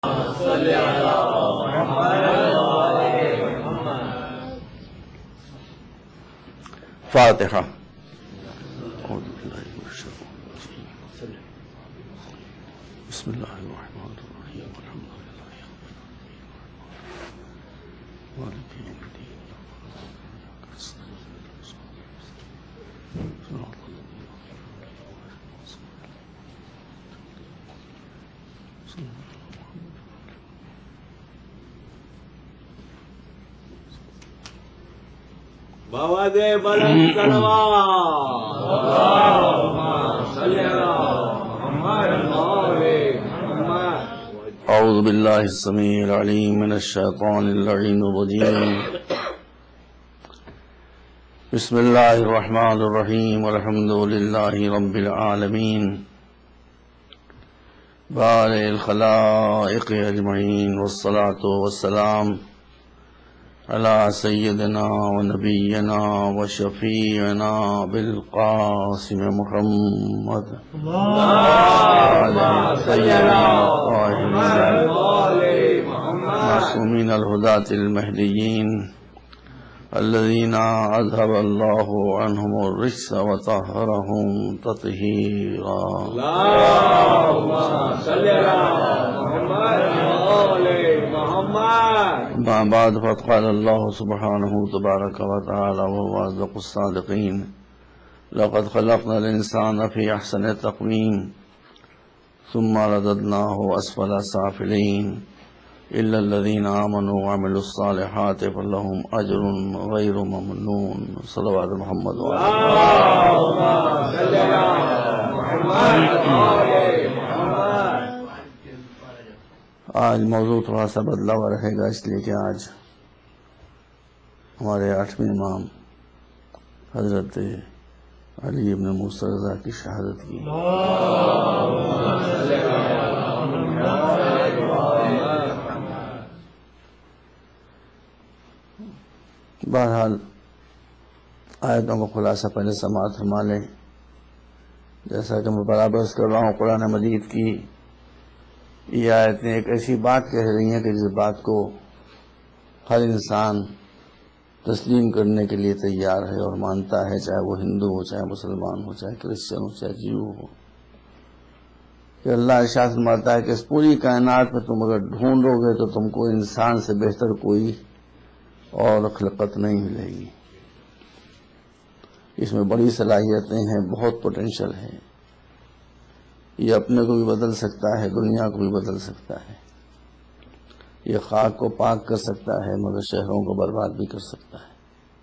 فاتحہ. بسم اللہ الرحمن الرحیم الحمد للہ مالک یوم الدین. بابا دے بلند سلوات اللہم صلی علی محمد اعوذ باللہ السمیع العلیم من الشیطان اللعین الرجیم. بسم اللہ الرحمن الرحیم والحمد للہ رب العالمین بارئ الخلائق اجمعین والصلاة والسلام علی سیدنا و نبینا و شفیعنا بالقاسم محمد معصومین الہداة المہدیین الذین اذهب اللہ عنہم الرجس وطہرہم تطہیرا. اللہم صلی علی محمد ما بعد فقد قال اللہ سبحانہ تبارک وتعالی وهو أصدق الصادقین لقد خلقنا الانسان فی احسن تقویم ثم رددناه اسفل سافلین الا الذین آمنوا وعملوا الصالحات فلهم اجر غیر ممنون. صلوات محمد اللہم صلی علی محمد. آج موضوع تھوڑا سا بدلا ہوا رہے گا، اس لیے کہ آج ہمارے 8ویں امام حضرت علی ابن موسیٰ رضا کی شہادت کی. بہرحال آیتوں کا خلاصہ پہلے سماعت فرما لیں. جیسا کہ میں برابر کر رہا ہوں، قرآن مجید کی یہ آیتیں ایک ایسی بات کہہ رہی ہیں کہ جس بات کو ہر انسان تسلیم کرنے کے لیے تیار ہے اور مانتا ہے، چاہے وہ ہندو ہو، چاہے مسلمان ہو، چاہے کرسچن ہو، چاہے جیو ہو، کہ اللہ ارشاد فرماتا ہے کہ اس پوری کائنات میں تم اگر ڈھونڈو گے تو تم کو انسان سے بہتر کوئی اور خلقت نہیں ملے گی. اس میں بڑی صلاحیتیں ہیں، بہت پوٹینشل ہے. یہ اپنے کو بھی بدل سکتا ہے، دنیا کو بھی بدل سکتا ہے. یہ خاک کو پاک کر سکتا ہے مگر شہروں کو برباد بھی کر سکتا ہے.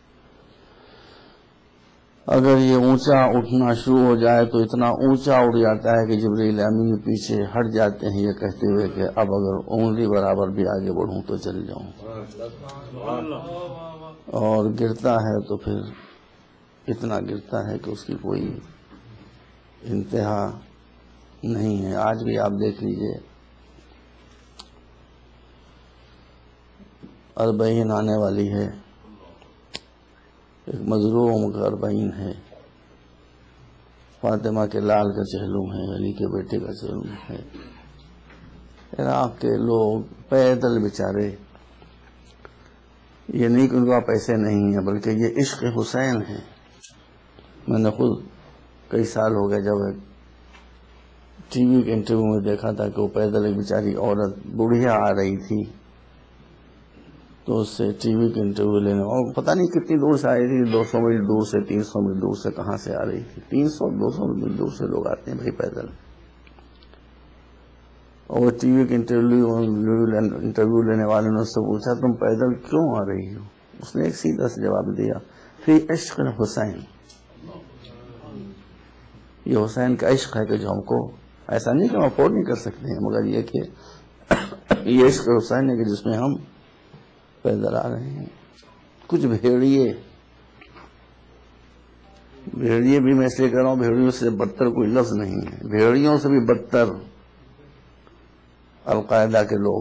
اگر یہ اونچا اٹھنا شروع ہو جائے تو اتنا اونچا اٹھ جاتا ہے کہ جبریل امین پیچھے ہٹ جاتے ہیں یہ کہتے ہوئے کہ اب اگر انگلی برابر بھی آگے بڑھوں تو چل جاؤں. اور گرتا ہے تو پھر اتنا گرتا ہے کہ اس کی کوئی انتہا نہیں ہے. آج بھی آپ دیکھ لیجئے، اربعین آنے والی ہے، ایک مظلوم کا اربعین ہے. فاطمہ کے لال کا چہلم ہے، علی کے بیٹے کا چہلم ہے. عراق کے لوگ پیدل بیچارے، یہ نہیں کہ ان کا پیسے نہیں ہیں بلکہ یہ عشق حسین ہے. میں نے خود کئی سال ہو گئے جب ایک ٹی وی کے انٹرویو میں دیکھا تھا کہ وہ پیدل ایک بیچاری عورت بڑھیا آ رہی تھی تو اس سے ٹی وی کے انٹرویو لینے، اور پتہ نہیں کتنی دور سے آئی تھی، 200 میل دور سے، 300 میل دور سے، کہاں سے آ رہی تھی. 300-200 میل دور سے لوگ آتے ہیں بھائی پیدل. اور وہ ٹی وی کے انٹرویو لینے والے نے اس سے پوچھا تم پیدل کیوں آ رہی ہو؟ اس نے ایک سیدھا سا جواب دیا، فی عشق حسین. یہ حسین کا عشق ہے کہ جو ہم کو، ایسا نہیں کہ ہم افورڈ نہیں کر سکتے ہیں، مگر یہ کہ یہ عشق حسین ہے کہ جس میں ہم پیدل آ رہے ہیں. کچھ بھیڑیے بھی میں اس لیے کہہ رہا ہوں، بھیڑیوں سے بدتر کوئی لفظ نہیں ہے. بھیڑیوں سے بھی بدتر القاعدہ کے لوگ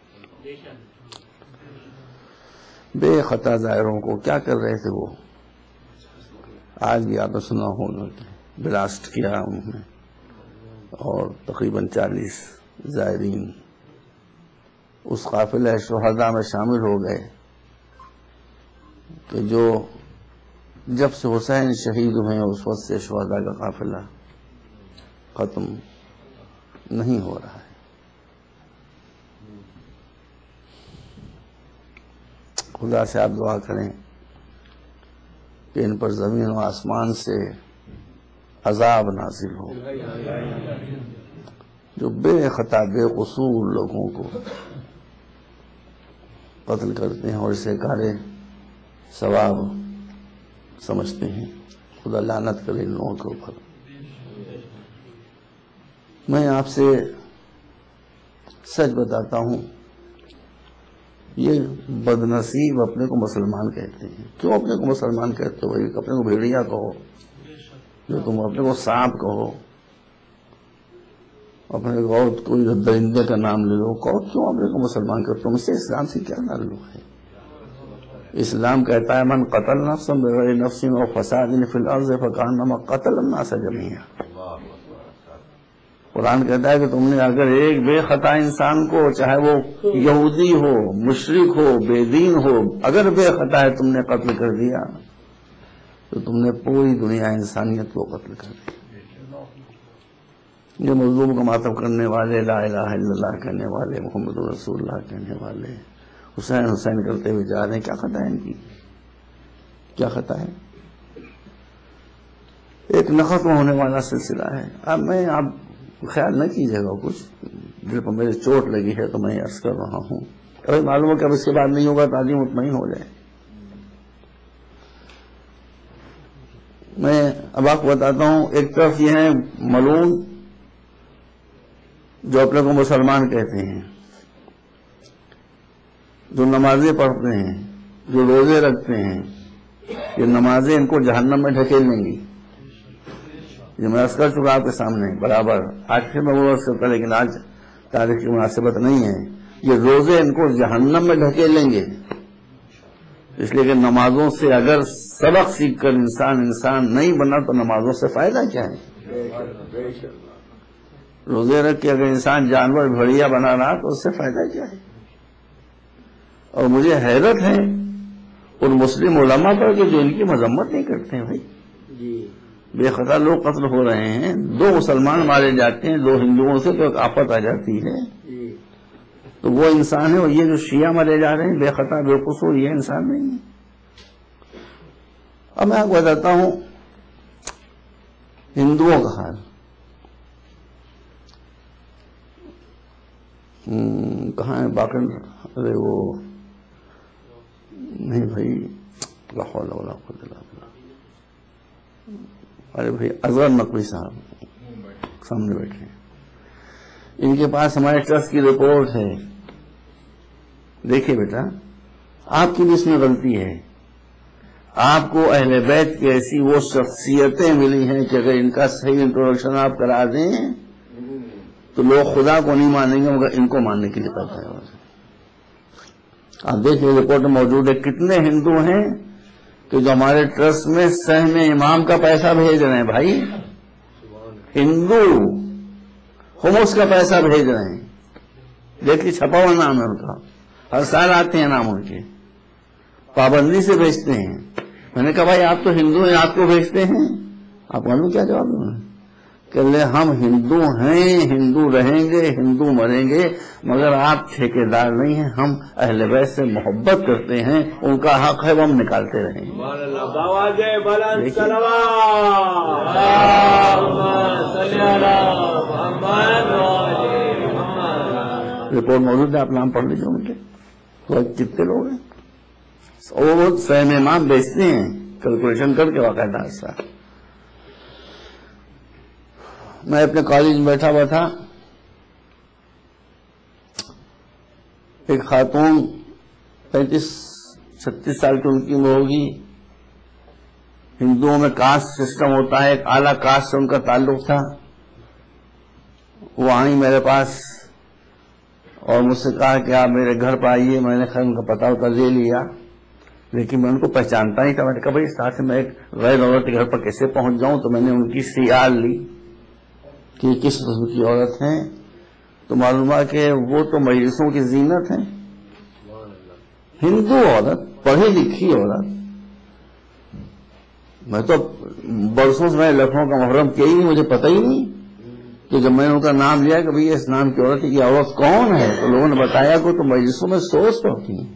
بے خطا ظاہروں کو کیا کر رہے تھے. وہ آج بھی آپ نے سنا ہوگا کہ بلاسٹ کیا انہوں نے اور تقریباً 40 زائرین اس قافلہ شہداء میں شامل ہو گئے کہ جو جب سے حسین شہید ہوئے ہیں اس وقت سے شہداء کا قافلہ ختم نہیں ہو رہا ہے. خدا سے آپ دعا کریں کہ ان پر زمین و آسمان سے عذاب نازل ہو. جو بے خطا بے قصور لوگوں کو قتل کرتے ہیں اور اسے کارے ثواب سمجھتے ہیں، خدا لعنت کرے ان لوگوں کے اوپر. میں آپ سے سچ بتاتا ہوں، یہ بدنصیب اپنے کو مسلمان کہتے ہیں. کیوں اپنے کو مسلمان کہتے ہو؟ اپنے کو بھیڑیا کہو، جو تم اپنے کو سانپ کہو، اپنے کو کوئی درندے کا نام لے لو، کہو کیوں اپنے کو مسلمان کہتے ہو؟ تم سے اسلام سے کیا تعلق ہے؟ اسلام کہتا ہے من قتل نفسا بغیر نفس او فساد فی الارض فکانما قتل الناس جميعا. قرآن کہتا ہے کہ تم نے اگر ایک بے خطا انسان کو، چاہے وہ یہودی ہو، مشرک ہو، بے دین ہو، اگر بے خطا ہے تم نے قتل کر دیا تو تم نے پوری دنیا انسانیت کو قتل کر دیا. یہ مظلوم کو ماتم کرنے والے، لا الہ الا اللہ کہنے والے، محمد رسول اللہ کہنے والے حسین حسین کرتے ہوئے جا رہے ہیں. کیا خطا ہے ان کی؟ کیا خطا ہے؟ ایک نہ ختم ہونے والا سلسلہ ہے. اب میں آپ خیال نہ کیجیے گا، کچھ دل پر میرے چوٹ لگی ہے تو میں عرض کر رہا ہوں. ابھی معلوم ہے کہ اب اس کے بعد نہیں ہوگا، تعلیم مطمئن ہو جائے. میں اب آپ کو بتاتا ہوں، ایک طرف یہ ہیں ملعون جو اپنے کو مسلمان کہتے ہیں، جو نمازیں پڑھتے ہیں، جو روزے رکھتے ہیں. یہ نمازیں ان کو جہنم میں ڈھکیل لیں گی. یہ میں عرض کر چکا آپ کے سامنے برابر. آج پھر میں وہ عرض کرتا، لیکن آج تاریخ کی مناسبت نہیں ہے. یہ روزے ان کو جہنم میں ڈھکیل لیں گے، اس لیے کہ نمازوں سے اگر سبق سیکھ کر انسان نہیں بنا تو نمازوں سے فائدہ کیا ہے؟ روزے رکھ کے اگر انسان جانور بھیڑیا بنا رہا تو اس سے فائدہ کیا ہے؟ اور مجھے حیرت ہے ان مسلم علماء پر کہ جو ان کی مذمت نہیں کرتے ہیں. بھائی بے خطا لوگ قتل ہو رہے ہیں، 2 مسلمان مارے جاتے ہیں 2 ہندوؤں سے تو ایک آفت آ جاتی ہے. تو وہ انسان ہے، اور یہ جو شیعہ مرے جا رہے ہیں بے خطا بے قصور، یہ انسان نہیں ہے. اب میں آپ کو بتاتا ہوں ہندوؤں کا حال. کہاں ہے باقی؟ ارے وہ نہیں بھائی، لا حول ولا قوت الا باللہ. ارے بھائی اظہر نقوی صاحب سامنے بیٹھے ہیں، ان کے پاس ہمارے ٹرسٹ کی رپورٹ ہے. دیکھیے بیٹا، آپ کی بھی اس میں غلطی ہے. آپ کو اہل بیت کی ایسی وہ شخصیتیں ملی ہیں کہ اگر ان کا صحیح انٹروڈکشن آپ کرا دیں تو لوگ خدا کو نہیں مانیں گے مگر ان کو ماننے کے لیے کرتا ہے. آپ دیکھیں رپورٹ میں موجود ہے کتنے ہندو ہیں کہ جو ہمارے ٹرسٹ میں سہم امام کا پیسہ بھیج رہے ہیں. بھائی ہندو خمس کا پیسہ بھیج رہے ہیں. دیکھیے چھپا ہوا نام ہے ان کا، ہر سال آتے ہیں نام ان کے، پابندی سے بھیجتے ہیں. میں نے کہا بھائی آپ تو ہندو ہیں، آپ کو بھیجتے ہیں؟ آپ معلوم کیا جواب دوں؟ کہ لے ہم ہندو ہیں، ہندو رہیں گے، ہندو مریں گے، مگر آپ ٹھیکیدار نہیں ہیں. ہم اہل بیت سے محبت کرتے ہیں، ان کا حق ہے وہ ہم نکالتے رہیں گے. رپورٹ موجود ہے، آپ نام پڑھ لیجیے ان کے. تو کتنے لوگ ہیں وہ سہم امام بیچتے ہیں کیلکولیشن کر کے باقاعدہ. ایسا میں اپنے کالج میں بیٹھا ہوا تھا، ایک خاتون 35-36 سال کی ان کی عمر ہوگی. ہندوؤں میں کاسٹ سسٹم ہوتا ہے، ایک اعلیٰ کاسٹ سے ان کا تعلق تھا. وہ آئی میرے پاس اور مجھ سے کہا کہ آپ میرے گھر پہ آئیے. میں نے خیر ان کا پتہ لے لیا، لیکن میں ان کو پہچانتا نہیں تھا. میں نے کہا بھائی ساتھ میں ایک غیر عورت کے گھر پر کیسے پہنچ جاؤں؟ تو میں نے ان کی سیال لی کہ کس قسم کی عورت ہیں. تو معلوم ہے کہ وہ تو مجلسوں کی زینت ہیں. ہندو عورت، پڑھی لکھی عورت، میں تو برسوں سے میں لکھنؤ کا محرم کیا ہی نہیں، مجھے پتہ ہی نہیں کہ جب میں نے ان کا نام لیا کہ بھئی اس نام کی عورت کی عورت کون ہے تو لوگوں نے بتایا کہ تو مجلسوں میں سوچ پڑتی ہیں،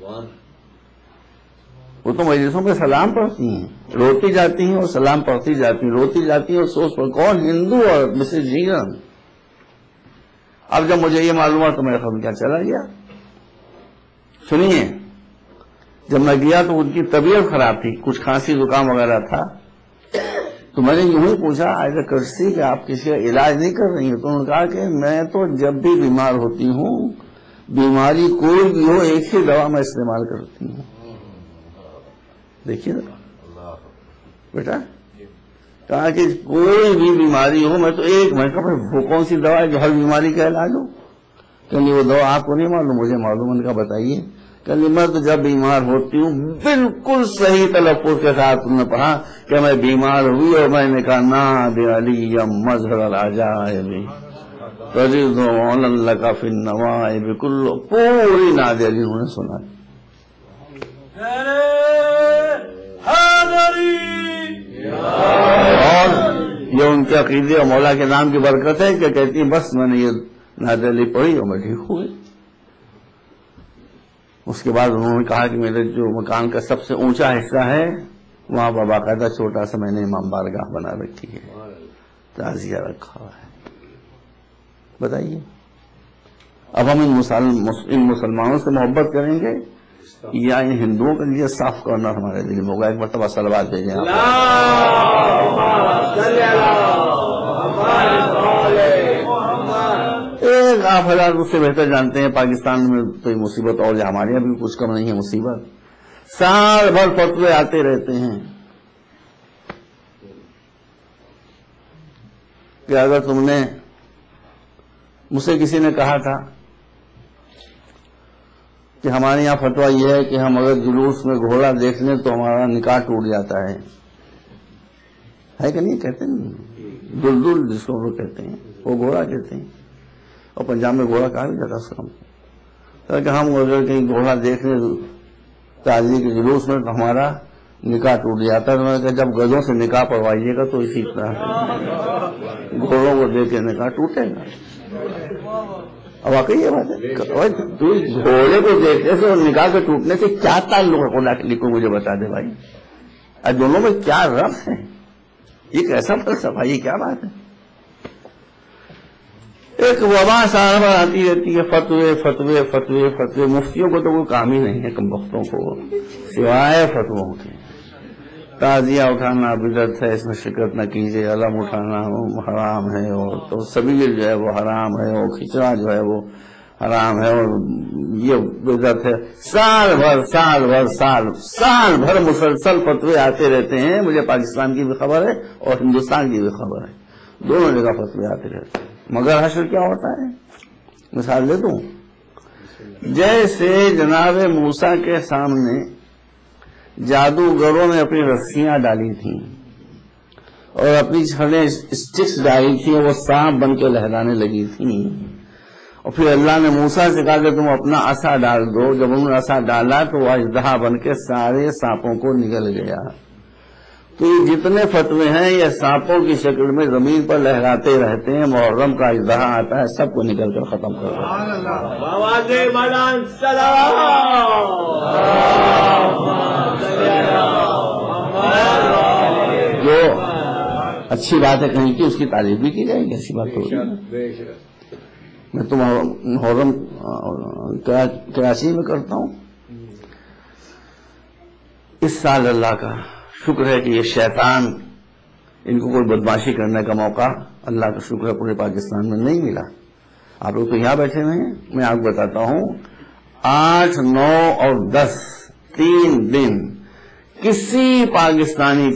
وہ تو مجلسوں میں سلام پڑھتی ہیں، روتی جاتی ہیں اور سلام پڑھتی جاتی ہیں، روتی جاتی ہیں اور سوچ پڑھتی. کون؟ ہندو عورت، مسز جیگن. اب جب مجھے یہ معلوم ہوا تو میرا خبر کیا چلا گیا. سنیے، جب میں گیا تو ان کی طبیعت خراب تھی، کچھ کھانسی زکام وغیرہ تھا، تو میں نے یوں ہی پوچھا ایز اے کرسی کہ آپ کسی کا علاج نہیں کر رہی ہیں؟ تو انہوں نے کہا کہ میں تو جب بھی بیمار ہوتی ہوں، بیماری کوئی بھی ہو، ایک ہی دوا میں استعمال کرتی ہوں. دیکھیے نا بیٹا، کہا کہ کوئی بھی بیماری ہو میں تو ایک، میں کہا وہ کون سی دوا ہے جو ہر بیماری کا علاج ہو؟ کہ وہ دوا آپ کو نہیں معلوم، مجھے معلوم. ان کا بتائیے. کہ میں تو جب بیمار ہوتی ہوں، بالکل صحیح تلفظ کے ساتھ تم نے پڑھا کہ میں بیمار ہوئی اور میں نے کہا ناد علی مظہر العجائب تجد اللہ کا فی النوائب کل، پوری ناد علی انہوں نے سنا. اور یہ ان کے عقیدے اور مولا کے نام کی برکت ہے کہ کہتی ہیں بس میں نے یہ ناد علی پڑھی اور میں ٹھیک ہوئی. اس کے بعد انہوں نے کہا کہ میرے جو مکان کا سب سے اونچا حصہ ہے وہاں پر باقاعدہ چھوٹا سا میں نے امام بارگاہ بنا رکھی ہے، تعزیہ رکھا ہوا ہے. بتائیے اب ہم ان مسلمانوں سے محبت کریں گے یا ان ہندوؤں کے لیے صاف کرنا ہمارے دل میں ہوگا؟ ایک مرتبہ صلوات بھیجیں آپ. ایک آپ حضرات اس سے بہتر جانتے ہیں پاکستان میں تو یہ مصیبت اور ہمارے یہاں بھی کچھ کم نہیں ہے مصیبت. سال بھر فتوے آتے رہتے ہیں کہ اگر تم نے، مجھ سے کسی نے کہا تھا کہ ہمارے یہاں فتویٰ یہ ہے کہ ہم اگر جلوس میں گھوڑا دیکھ لیں تو ہمارا نکاح ٹوٹ جاتا ہے کہ نہیں؟ کہتے ہیں دلدل جس کو وہ کہتے ہیں، وہ گھوڑا کہتے ہیں، اور پنجاب میں گھوڑا کہا بھی جاتا اس کا. کہ ہم اگر کہیں گھوڑا دیکھ لیں تعزیے کے جلوس میں تو ہمارا نکاح ٹوٹ جاتا ہے. تو میں نے کہا جب گدھوں سے نکاح پڑھوائیے گا تو اسی طرح گھوڑوں کو دیکھ کے نکاح ٹوٹے گا. اب واقعی یہ بات ہے، گھوڑے کو دیکھنے سے اور نکاح کے ٹوٹنے سے کیا تعلق ہے؟ خدا کے لیے مجھے بتا دے بھائی، اب دونوں میں کیا ربط ہے؟ یہ کیسا فلسفہ، یہ کیا بات ہے؟ ایک وبا سال بھر آتی رہتی ہے، فتوے فتوے فتوے فتوے. مفتیوں کو تو کوئی کام ہی نہیں ہے کم وقتوں کو سوائے فتووں کے. تعزیہ اٹھانا بدعت ہے، اس میں شرکت نہ کیجیے. علم اٹھانا حرام ہے، اور تو سبیل جو ہے وہ حرام ہے، اور کھچڑا جو ہے وہ حرام ہے، اور یہ بدعت ہے. سال بھر مسلسل فتوے آتے رہتے ہیں. مجھے پاکستان کی بھی خبر ہے اور ہندوستان کی بھی خبر ہے، دونوں جگہ فتوے آتے رہتے ہیں. مگر حشر کیا ہوتا ہے؟ مثال دے دوں، جیسے جناب موسیٰ کے سامنے جادوگروں نے اپنی رسیاں ڈالی تھیں اور اپنی چھڑیں اسٹکس ڈالی تھیں، وہ سانپ بن کے لہرانے لگی تھیں، اور پھر اللہ نے موسیٰ سے کہا کہ تم اپنا عصا ڈال دو. جب انہوں نے عصا ڈالا تو وہ اژدہا بن کے سارے سانپوں کو نگل گیا. تو یہ جتنے فتوے ہیں یہ سانپوں کی شکل میں زمین پر لہراتے رہتے ہیں. محرم کا اژدہا آتا ہے، سب کو نکل کر ختم کر جو اچھی بات ہے کہیں کی اس کی تعریف بھی کی جائے گی، ایسی بات تو. میں تو محرم کراچی میں کرتا ہوں. اس سال اللہ کا شکر ہے کہ یہ شیطان ان کو کوئی بدماشی کرنے کا موقع اللہ کا شکر ہے پورے پاکستان میں نہیں ملا. آپ لوگ تو یہاں بیٹھے ہوئے ہیں، میں آپ کو بتاتا ہوں 8، 9 اور 10 3 دن کسی پاکستانی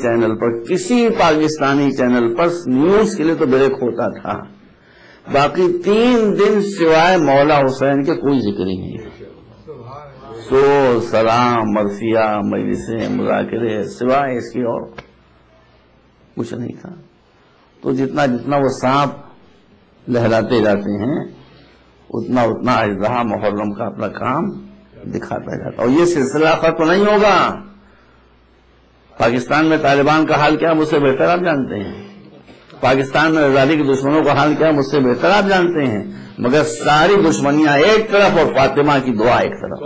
چینل پر نیوز کے لیے تو بریک ہوتا تھا، باقی 3 دن سوائے مولا حسین کے کوئی ذکر ہی نہیں. سو سلام مرثیہ مجلسیں مذاکرے سوائے اس کی اور کچھ نہیں تھا. تو جتنا وہ سانپ لہراتے جاتے ہیں اتنا اتنا اجزا محرم کا اپنا کام دکھاتا جاتا. اور یہ سلسلہ ختم نہیں ہوگا. پاکستان میں طالبان کا حال کیا مجھ سے بہتر آپ جانتے ہیں. پاکستان میں آزادی کے دشمنوں کا حال کیا مجھ سے بہتر آپ جانتے ہیں. مگر ساری دشمنیاں ایک طرف اور فاطمہ کی دعا ایک طرف.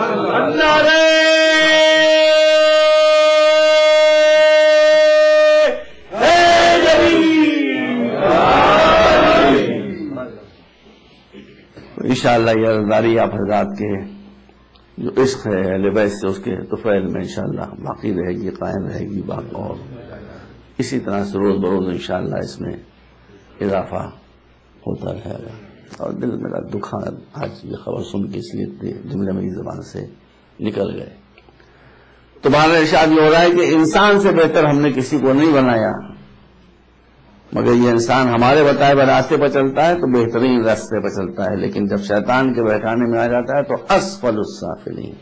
انشاءاللہ یہ عزاداری آپ حضرات کے جو عشق ہے اہل بیت سے اس کے طفیل میں انشاءاللہ باقی رہے گی، قائم رہے گی. اور اسی طرح سے روز بروز انشاءاللہ اس میں اضافہ ہوتا رہے گا. اور دل میرا دکھا آج یہ خبر سن کے اس لیے جملے میری زبان سے نکل گئے. تو بہرحال ارشاد یہ ہو رہا ہے کہ انسان سے بہتر ہم نے کسی کو نہیں بنایا، مگر یہ انسان ہمارے بتائے ہوئے راستے پر چلتا ہے تو بہترین راستے پر چلتا ہے، لیکن جب شیطان کے بہکانے میں آ جاتا ہے تو اسفل السافلین،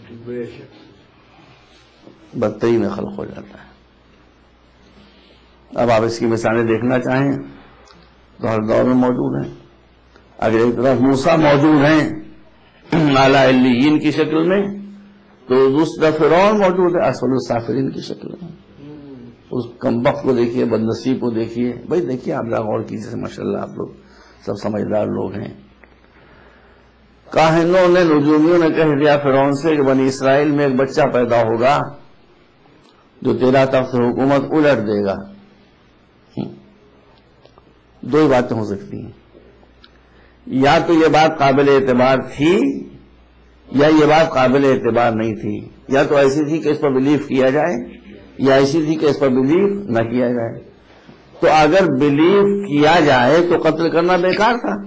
بدترین خلق ہو جاتا ہے. اب آپ اس کی مثالیں دیکھنا چاہیں تو ہر دور میں موجود ہیں. اگر ایک طرف موسیٰ موجود ہیں اعلیٰ علیین کی شکل میں، تو دوسری طرف فرعون موجود ہے اسفل السافلین کی شکل میں. اس کمبخت کو دیکھیے، بدنصیب کو دیکھیے. بھائی دیکھیے آپ ذرا غور کیجیے، ماشاءاللہ آپ لوگ سب سمجھدار لوگ ہیں. کاہنوں نے، نجومیوں نے کہہ دیا فرعون سے کہ بنی اسرائیل میں ایک بچہ پیدا ہوگا جو تیرا تخت حکومت الٹ دے گا. دو ہی باتیں ہو سکتی ہیں، یا تو یہ بات قابل اعتبار تھی یا یہ بات قابل اعتبار نہیں تھی. یا تو ایسی تھی کہ اس پر بلیف کیا جائے، یا ایسی تھی کہ اس پر بلیف نہ کیا جائے. تو اگر بلیف کیا جائے تو قتل کرنا بیکار تھا،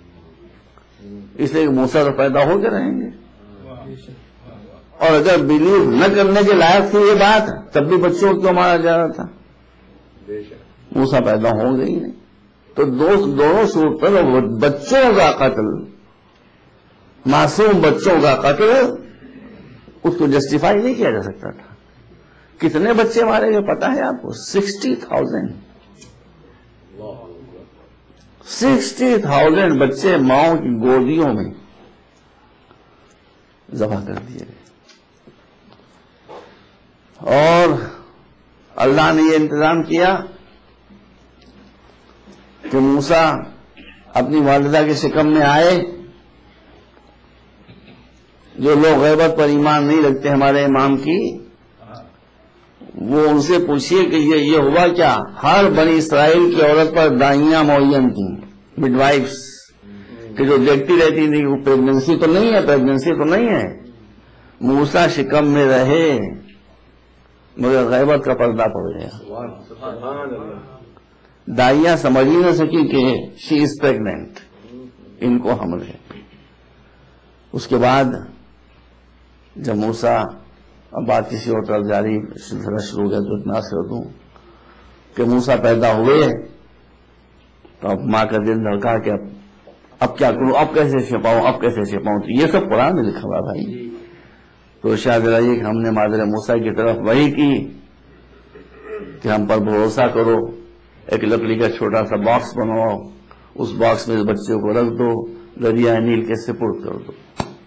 اس لیے موسیٰ تو پیدا ہو کے رہیں گے. اور اگر بلیف نہ کرنے کے لائق تھی یہ بات، تب بھی بچوں کو مارا جا رہا تھا. موسیٰ پیدا ہوں گے ہی نہیں. تو دونوں صورت پر بچوں کا قتل، معصوم بچوں کا قتل، اس کو جسٹیفائی نہیں کیا جا سکتا تھا. کتنے بچے مارے گئے پتا ہے آپ کو؟ 60,000. 60,000 بچے ماؤں کی گودیوں میں ذبح کر دیے گئے. اور اللہ نے یہ انتظام کیا کہ موسیٰ اپنی والدہ کے شکم میں آئے. جو لوگ غیبت پر ایمان نہیں رکھتے ہمارے امام کی، وہ ان سے پوچھئے کہ یہ ہوا کیا. ہر بنی اسرائیل کی عورت پر دائیاں معین تھیں، مڈ وائفس، کہ جو دیکھتی رہتی تھی وہ پریگننسی تو نہیں ہے. موسیٰ شکم میں رہے مگر غیبت کا پردہ پڑ گیا. دائیاں سمجھ ہی نہ سکی کہ شی از پریگننٹ، ان کو حمل ہے. اس کے بعد جب موسیٰ، اب بات کسی اور طرف جاری شروع ہو گیا تو اتنا سے دوں کہ موسیٰ پیدا ہوئے تو اب ماں کا دل دھڑکا کہ اب کیا کروں، اب کیسے چھپاؤں. تو یہ سب قرآن میں لکھا ہوا بھائی. تو شاید رہیے کہ ہم نے مادر موسیٰ کی طرف وحی کی کہ ہم پر بھروسہ کرو، ایک لکڑی کا چھوٹا سا باکس بنواؤ، اس باکس میں اس بچے کو رکھ دو، دریائے نیل کے سپرد کر دو.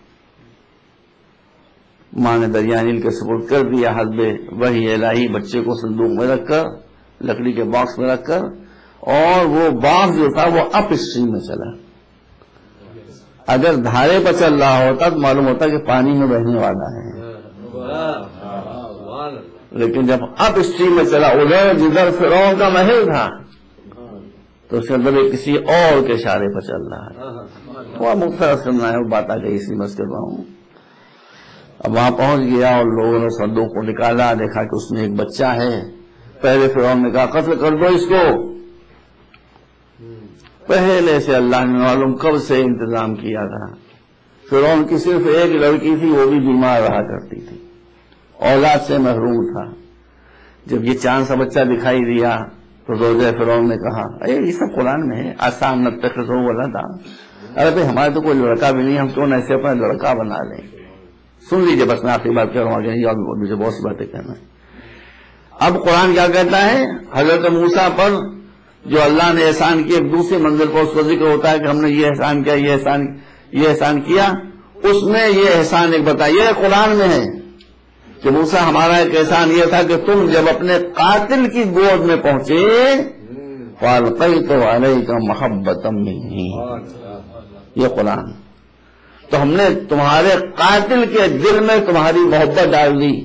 ماں نے دریائے نیل کے سپرد کر دیا. حسب وحی الہی بچے کو صندوق میں رکھ کر، لکڑی کے باکس میں رکھ کر، اور وہ باکس جو تھا وہ اپ اسٹریم میں چلا. اگر دھارے پر چل رہا ہوتا تو معلوم ہوتا کہ پانی میں بہنے والا ہے، لیکن جب اپ اسٹریم میں چلا، ادھر جدھر فرعون کا محل تھا، تو اس کے اندر کسی اور کے اشارے پر چل رہا ہے. وہ مختصر سننا ہے، وہ بات آ گئی اسی بس کر رہا ہوں. اب وہاں پہنچ گیا اور لوگوں نے صندوق کو نکالا، دیکھا کہ اس میں ایک بچہ ہے. پہلے فرعون نے کہا قتل کر دو اس کو. پہلے سے اللہ نے معلوم کب سے انتظام کیا تھا. فرعون کی صرف ایک لڑکی تھی، وہ بھی بیمار رہا کرتی تھی، اولاد سے محروم تھا. جب یہ چاند سا بچہ دکھائی دیا تو زوجہ فرعون نے کہا یہ سب قرآن میں ہے، آسان نتخذہ ولدا. ارے بھائی ہمارے تو کوئی لڑکا بھی نہیں، ہم کیوں ایسے اپنا لڑکا بنا لیں. سن لیجیے بس، میں آخری بات کر رہا ہوں، اور مجھے بہت سی باتیں کہنا ہے. اب قرآن کیا کہتا ہے؟ حضرت موسیٰ پر جو اللہ نے احسان کی، ایک دوسری منزل پر اس کا ذکر ہوتا ہے کہ ہم نے یہ احسان کیا، یہ احسان یہ احسان کیا، اس میں یہ احسان ایک بتائیے قرآن میں ہے کہ موسیٰ ہمارا ایک احسان یہ تھا کہ تم جب اپنے قاتل کی گود میں پہنچے فَأَلْقَيْتُ عَلَيْكَ مَحَبَّةً مِّنِّي، یہ قرآن، تو ہم نے تمہارے قاتل کے دل میں تمہاری محبت ڈال دی۔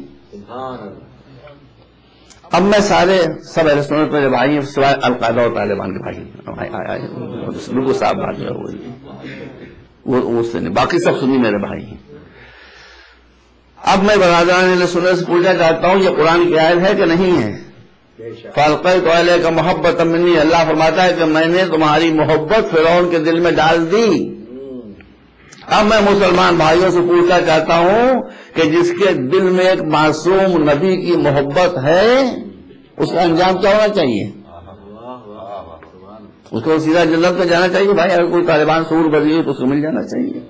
اب میں سب اہل سنت میرے بھائی ہیں سوائے القاعدہ اور طالبان کے بھائی، بالکل صاحب بات جو ہے وہ سے نہیں، باقی سب سنی میرے بھائی ہیں۔ اب میں برادران سنت سے پوچھنا چاہتا ہوں یہ قرآن کی آیت ہے کہ نہیں ہے؟ فَأَلْقَيْتُ عَلَيْكَ مَحَبَّةً مِّنِّي، اللہ فرماتا ہے کہ میں نے تمہاری محبت فرعون کے دل میں ڈال دی۔ اب میں مسلمان بھائیوں سے پوچھنا چاہتا ہوں کہ جس کے دل میں ایک معصوم نبی کی محبت ہے اس کا انجام کیا ہونا چاہیے؟ اس کو سیدھا جنت میں جانا چاہیے بھائی، اگر کوئی طالبان سور بزی ہو تو اس کو مل جانا چاہیے۔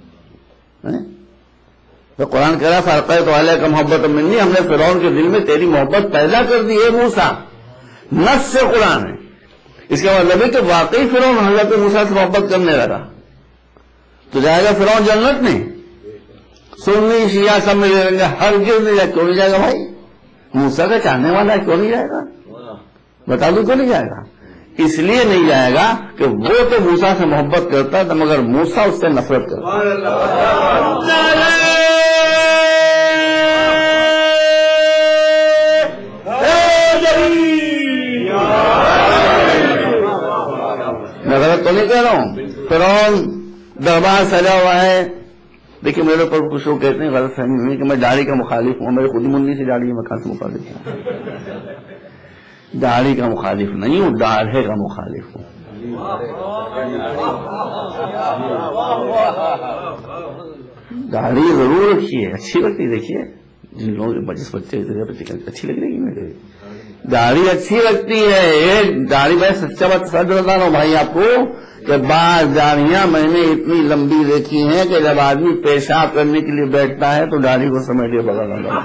تو قرآن کہہ رہا فَأَلْقَيْتُ عَلَيْكَ مَحَبَّةً مِّنِّي، ہم نے فرعون کے دل میں تیری محبت پیدا کر دی ہے موسیٰ، نص سے قرآن ہے۔ اس کا مطلب ہے کہ واقعی فرعون حضرت موسیٰ سے محبت کرنے لگا تو جائے گا فرعون جنت میں؟ سنی شیعہ سب میں جائیں گے، ہرگز نہیں جائے۔ کیوں نہیں جائے گا بھائی؟ موسیٰ کا چاہنے والا ہے، کیوں نہیں جائے گا؟ بتا دوں کیوں نہیں جائے گا؟ اس لیے نہیں جائے گا کہ وہ تو موسیٰ سے محبت کرتا تھا مگر موسیٰ اس سے نفرت کرتا۔ میں غلط تو نہیں کہہ رہا ہوں؟ فرعون دربار سجا ہوا ہے، دیکھیں میرے اوپر کچھ لوگ کہتے ہیں غلط فہمی ہوئی کہ میں داڑھی کا مخالف ہوں، میرے خود ہی منی سے داڑھی ہے، میں کہاں سے مخالف ہوں؟ داڑھی کا مخالف نہیں ہوں، داڑھے کا مخالف ہوں۔ داڑھی ضرور رکھی ہے، اچھی لگتی ہے، دیکھیے جن لوگ جس بچے اچھی لگ رہی ہے میرے داڑھی اچھی لگتی ہے، ایک داڑھی میں سچا بات سچ بتا رہا ہوں بھائی آپ کو کہ بعض داڑیاں میں نے اتنی لمبی دیکھی ہیں کہ جب آدمی پیشاب کرنے کے لیے بیٹھتا ہے تو داڑھی کو سمیٹ کے بغل لگا،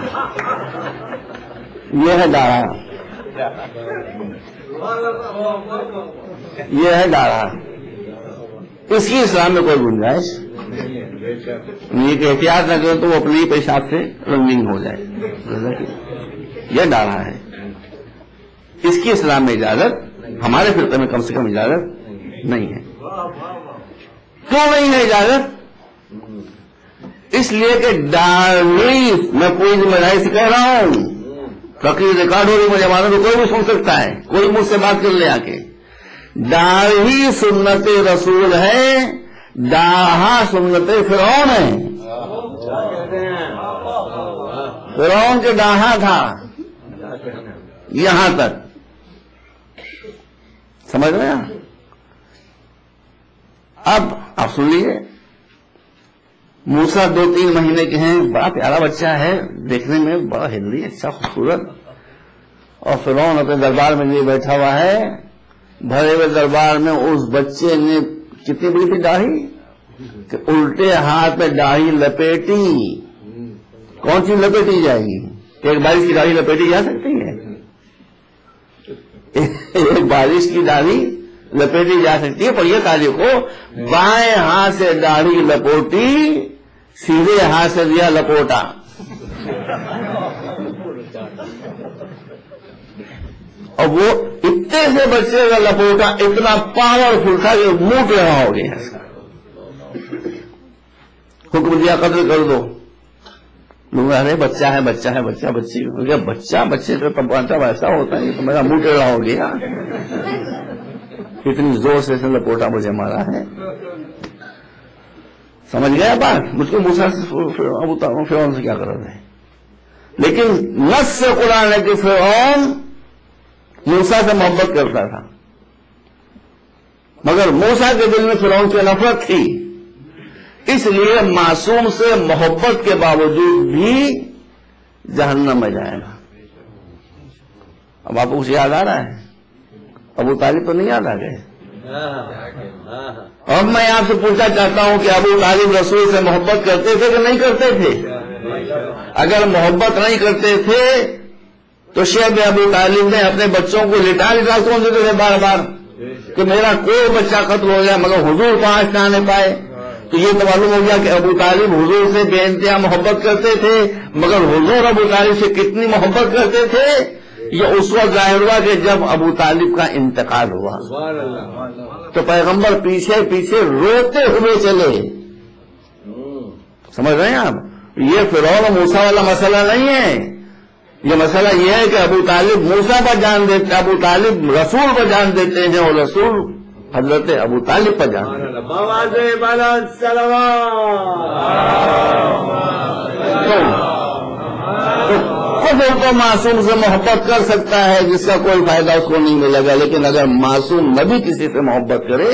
یہ ہے داڑھا، یہ ہے داڑھا، اس کی اسلام میں کوئی گنجائش نہیں کہ احتیاط نہ کریں تو وہ اپنے پیشاب سے رنگین ہو جائے، یہ داڑھا ہے، اس کی اسلام میں اجازت، ہمارے فرقے میں کم سے کم اجازت نہیں ہے۔ کیوں نہیں ہے اجازت؟ اس لیے کہ داڑھی میں کوئی ذمہ داری سے کہہ رہا ہوں، فقیر ریکارڈ ہو رہی مجھے معلوم ہے، کوئی بھی سن سکتا ہے، کوئی مجھ سے بات کر لے آ کے، داڑھی سنت رسول ہے، داڑھا سنت فرعون ہے۔ فرعون کے داڑھا تھا یہاں تک، سمجھ رہے ہیں؟ اب آپ سن لیجیے، موسیٰ 2-3 مہینے کے ہیں، بڑا پیارا بچہ ہے، دیکھنے میں بڑا ہیلدی، اچھا خوبصورت، اور فرعون اپنے دربار میں لیے بیٹھا ہوا ہے، بھرے ہوئے دربار میں اس بچے نے کتنی بڑی تھی داڑھی کہ الٹے ہاتھ میں داڑھی لپیٹی۔ کون سی لپیٹی جائے گی؟ ایک بارش کی داڑھی لپیٹی جا سکتی ہے؟ ایک بارش کی داڑھی لپیٹی جا سکتی ہے، پر یہ تاریخ کو بائیں ہاتھ سے داڑھی لپوٹی، سیدھے ہاتھ سے دیا لپوٹا۔ اور وہ اتنے سے بچے کا لپوٹا اتنا پاورفل تھا کہ موٹ رہا ہو گیا، حکم دیا قتل کر دو۔ لوگ ارے بچہ ہے بچہ ہے بچہ بچی بچہ بچے کا تبانچہ ویسا ہوتا ہے، یہ تو میرا منہ ٹیڑھا ہو گیا، اتنی زور سے اس نے لپوٹا مجھے مارا ہے۔ سمجھ گیا بات؟ مجھ کو موسیٰ فرعون سے کیا کر رہے ہیں؟ لیکن نص سے قرآن ہے کہ فرعون موسیٰ سے محبت کرتا تھا، مگر موسیٰ کے دل میں فرعون سے نفرت تھی، اس لیے معصوم سے محبت کے باوجود بھی جہنم میں جائے گا۔ اب آپ کو کچھ یاد آ رہا ہے؟ ابو طالب تو نہیں یاد آ گئے؟ اب میں آپ سے پوچھنا چاہتا ہوں کہ ابو طالب رسول سے محبت کرتے تھے کہ نہیں کرتے تھے؟ اگر محبت نہیں کرتے تھے تو شیخ ابو طالب نے اپنے بچوں کو لٹا کون دیتے تھے بار بار کہ میرا کوئی بچہ قتل ہو گیا مگر حضور پاس نہ آنے پائے، تو یہ تو معلوم ہو گیا کہ ابو طالب حضور سے بے انتہا محبت کرتے تھے، مگر حضور ابو طالب سے کتنی محبت کرتے تھے یہ اس وقت ظاہر ہوا کہ جب ابو طالب کا انتقال ہوا تو پیغمبر پیچھے پیچھے روتے ہوئے چلے. سمجھ رہے ہیں آپ؟ یہ فرعون و موسیٰ والا مسئلہ نہیں ہے، یہ مسئلہ یہ ہے کہ ابو طالب موسیٰ پر جان دیتے، ابو طالب رسول پر جان دیتے ہیں اور رسول حضرت ابو طالب پر جان دیتے ہیں. کفر کو معصوم سے محبت کر سکتا ہے جس کا کوئی فائدہ اس کو نہیں ملے گا، لیکن اگر معصوم نبی کسی سے محبت کرے،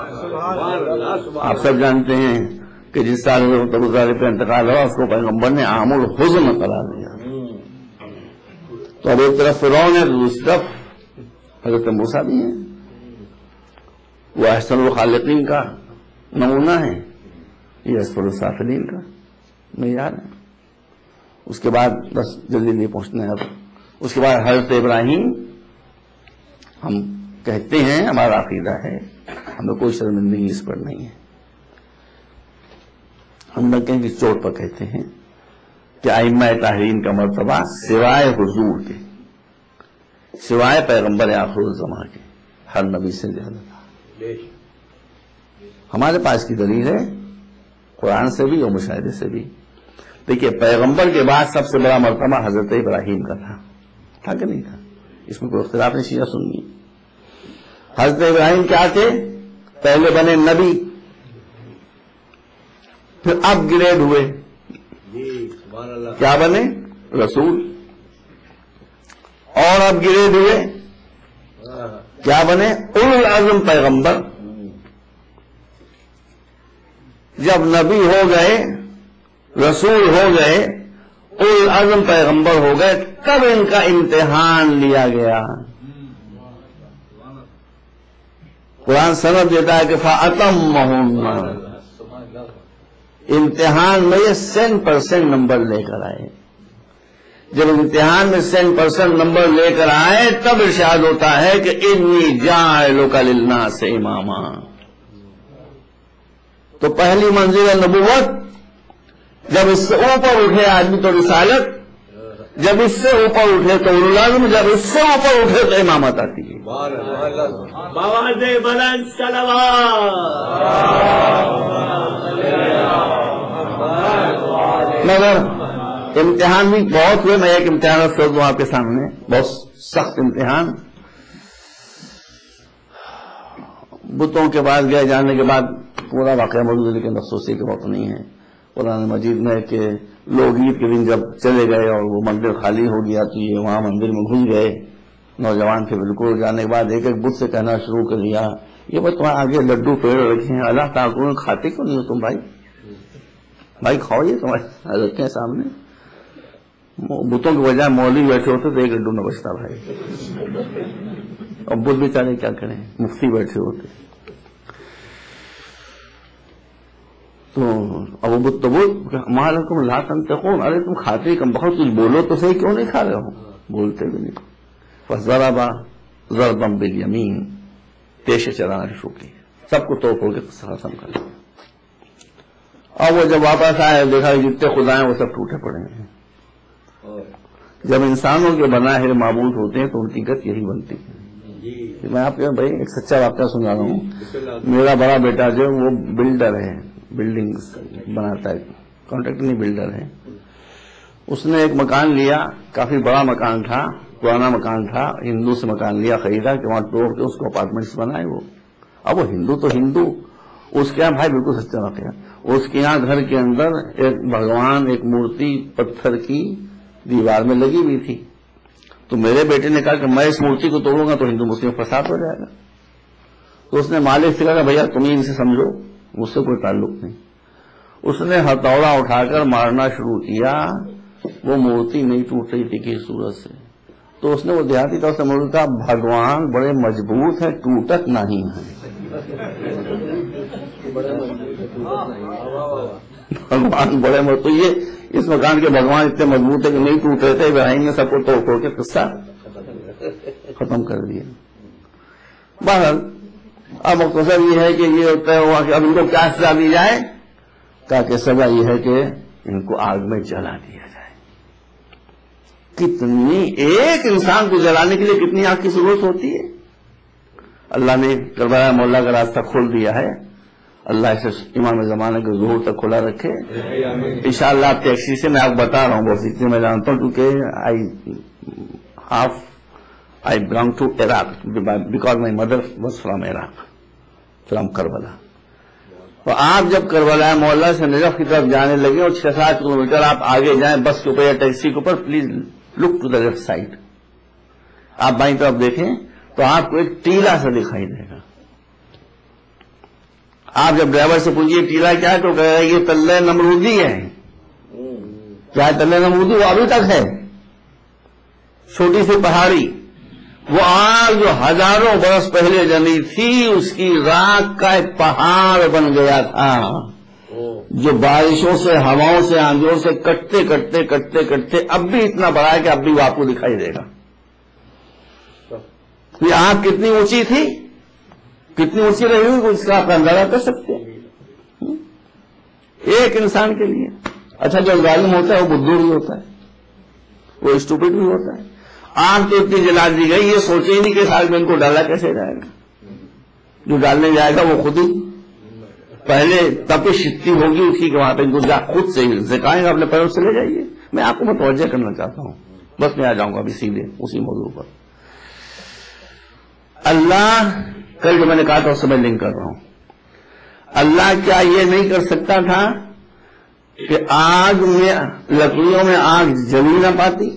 آپ سب جانتے ہیں کہ جس سال ابو طالب پہ انتقال ہوا اس کو پیغمبر نے عام الحزن قرار دیا. تو اب ایک طرف فرعون ہے، دوسری طرف حضرت موسیٰ بھی ہیں. وہ احسن الخالقین کا نمونہ ہے، یہ اسفل السافلین کا معیار ہے. اس کے بعد بس جلدی نہیں پہنچنا ہے. اب اس کے بعد حضرت ابراہیم ہم کہتے ہیں، ہمارا عقیدہ ہے، ہمیں کوئی شرمندگی اس پر نہیں ہے. ہم نہ کہیں کہ چوٹ پر کہتے ہیں کہ ائمہ طاہرین کا مرتبہ سوائے حضور کے، سوائے پیغمبر آخر الزمان کے ہر نبی سے زیادہ تھا. ہمارے پاس کی دلیل ہے قرآن سے بھی اور مشاہدے سے بھی. دیکھیے پیغمبر کے بعد سب سے بڑا مرتبہ حضرت ابراہیم کا تھا کہ نہیں تھا؟ اس میں کوئی اختلاف نہیں. شیعہ سنی حضرت ابراہیم کیا تھے؟ پہلے بنے نبی، پھر اپ گریڈ ہوئے، کیا بنے؟ رسول. اور اپ گریڈ ہوئے کیا بنے؟ اولو العزم پیغمبر. جب نبی ہو گئے، رسول ہو گئے، اولو العزم پیغمبر ہو گئے، تب ان کا امتحان لیا گیا. قرآن سند دیتا ہے کہ فَأَتَمَّهُنَّ، امتحان میں یہ 100% نمبر لے کر آئے. جب امتحان میں 100% نمبر لے کر آئے تب ارشاد ہوتا ہے کہ انی جاعلک للناس اماما. تو پہلی منزل نبوت. جب اس سے اوپر اٹھے آدمی تو رسالت، جب اس سے اوپر اٹھے تو اولو العزم، جب اس سے اوپر اٹھے تو امامت آتی ہے. مگر امتحان بھی بہت ہوئے. میں ایک امتحان رکھ دوں آپ کے سامنے، بہت سخت امتحان. بتوں کے بعد گئے جانے کے بعد پورا واقعہ موجود ہے، لیکن افسوسی کے وقت نہیں ہے. قرآن مجید میں کہ لوگ عید کے دن جب چلے گئے اور وہ مندر خالی ہو گیا تو یہ وہاں مندر میں گھس گئے. نوجوان تھے بالکل. جانے کے بعد ایک ایک بت سے کہنا شروع کر دیا، یہ بس تمہارے آگے لڈو پیڑ رکھے ہیں، اللہ تعالیٰ کھاتے کیوں نہیں ہو تم؟ بھائی کھاؤ، یہ تمہارے رکھے ہیں سامنے. بتوں کی بجائے مولوی بیٹھے ہوتے تو ایک لڈو نہ بچتا بھائی. اور بت بیچارے کیا کریں، مفتی بیٹھے ہوتے. تو اب بت تو مالکم لا تنطقون، ارے تم کھاتے کم بہت کچھ بولو تو صحیح، کیوں نہیں کھا رہے ہو؟ بولتے بھی نہیں. فضرب ضربا بالیمین، پیشے چلانا شروع کی، سب کو توڑ پھوڑ کے ختم کر دیا. اور وہ جب واپس آئے دیکھا جتنے خدا ہیں وہ سب ٹوٹے پڑے ہیں. جب انسانوں کے بناہر معبود ہوتے ہیں تو ان کی گت یہی بنتی ہے. میں آپ کو بھائی ایک سچا واقعہ سنا رہا ہوں. میرا بڑا بیٹا جو وہ بلڈر ہے، بلڈنگ بناتا ہے، کانٹریکٹر نہیں بلڈر ہے. اس نے ایک مکان لیا، کافی بڑا مکان تھا، پرانا مکان تھا. ہندو سے مکان لیا، خریدا کہ وہاں توڑ کے اس کو اپارٹمنٹس بنائے. وہ اب وہ ہندو تو ہندو، اس کے یہاں بھائی بالکل سچا واقعہ، اس کے یہاں گھر کے اندر ایک بھگوان، ایک مورتی پتھر کی دیوار میں لگی ہوئی تھی. تو میرے بیٹے نے کہا کہ میں اس مورتی کو توڑوں گا تو ہندو مسلم فساد ہو جائے گا. تو اس نے مالک سے کہا بھیا تم ہی ان سے سمجھو، مجھ سے کوئی تعلق نہیں. اس نے ہتھوڑا اٹھا کر مارنا شروع کیا. وہ مورتی نہیں ٹوٹ رہی تھی کسی صورت سے. تو اس نے وہ دیہاتی طور سے مجھے کہا بھگوان بڑے مضبوط ہیں، ٹوٹت نہیں ہے. بھگوان بڑے مضبوط، تو یہ اس مکان کے بھگوان اتنے مضبوط ہے کہ نہیں ٹوٹ رہے تھے. ابراہیم نے سب کو توڑ پھوڑ کے قصہ ختم کر دیا. بہرحال اب مختصر یہ ہے کہ یہ طے ہوا کہ اب ان کو کیا سزا دی جائے. کہا کہ سزا یہ ہے کہ ان کو آگ میں جلا دیا جائے. کتنی ایک انسان کو جلانے کے لیے کتنی آگ کی ضرورت ہوتی ہے. اللہ نے کربلا مولا کا راستہ کھول دیا ہے. اللہ اسے امام زمانہ کے ظہور تک کھلا رکھے. انشاءاللہ آپ ٹیکسی سے میں آپ بتا رہا ہوں بہت اتنے میں جانتا ہوں کیونکہ I belong to Iraq because my mother was from Iraq, from Karbala. تو آپ جب کربلا مولا سے نجف کی طرف جانے لگے اور 6-7 کلومیٹر آپ آگے جائیں بس کے اوپر یا ٹیکسی کے اوپر, please look to the left side. آپ بائیں طرف دیکھیں تو آپ کو ایک ٹیلا سا دکھائی دے گا. آپ جب ڈرائیور سے پوچھیے ٹیلا کیا ہے تو کہے گا یہ تلہ نمرودی ہے. کیا ہے تلہ نمرودی؟ وہ ابھی تک ہے, چھوٹی سی پہاڑی. وہ آگ جو ہزاروں برس پہلے جلی تھی اس کی راکھ کا ایک پہاڑ بن گیا تھا جو بارشوں سے ہواؤں سے آندھیوں سے کٹتے کٹتے کٹتے کٹتے اب بھی اتنا بڑا ہے کہ اب بھی وہ آپ کو دکھائی دے گا. یہ آگ کتنی اونچی تھی, کتنی اونچی رہی ہوئی اس کا آپ اندازہ کر سکتے ہیں ایک انسان کے لیے. اچھا جو ظالم ہوتا ہے وہ بدھو بھی ہوتا ہے, وہ اسٹوپڈ بھی ہوتا ہے. آگ تو اتنی جلا دی گئی یہ سوچے ہی نہیں کہ سال میں ان کو ڈالا کیسے جائے گا. جو ڈالنے جائے گا وہ خود ہی پہلے تپش اتنی ہوگی اس کی کہ وہاں پہ ان کو خود سے ہی سکھائیں گا اپنے پیروں سے لے جائیے. میں آپ کو متوجہ کرنا چاہتا ہوں, بس میں آ جاؤں گا ابھی سیدھے اسی موضوع پر. اللہ کل جو میں نے کہا تھا اس سے میں لنک کر رہا ہوں. اللہ کیا یہ نہیں کر سکتا تھا کہ آگ میں لکڑیوں میں آگ جلی نہ پاتی,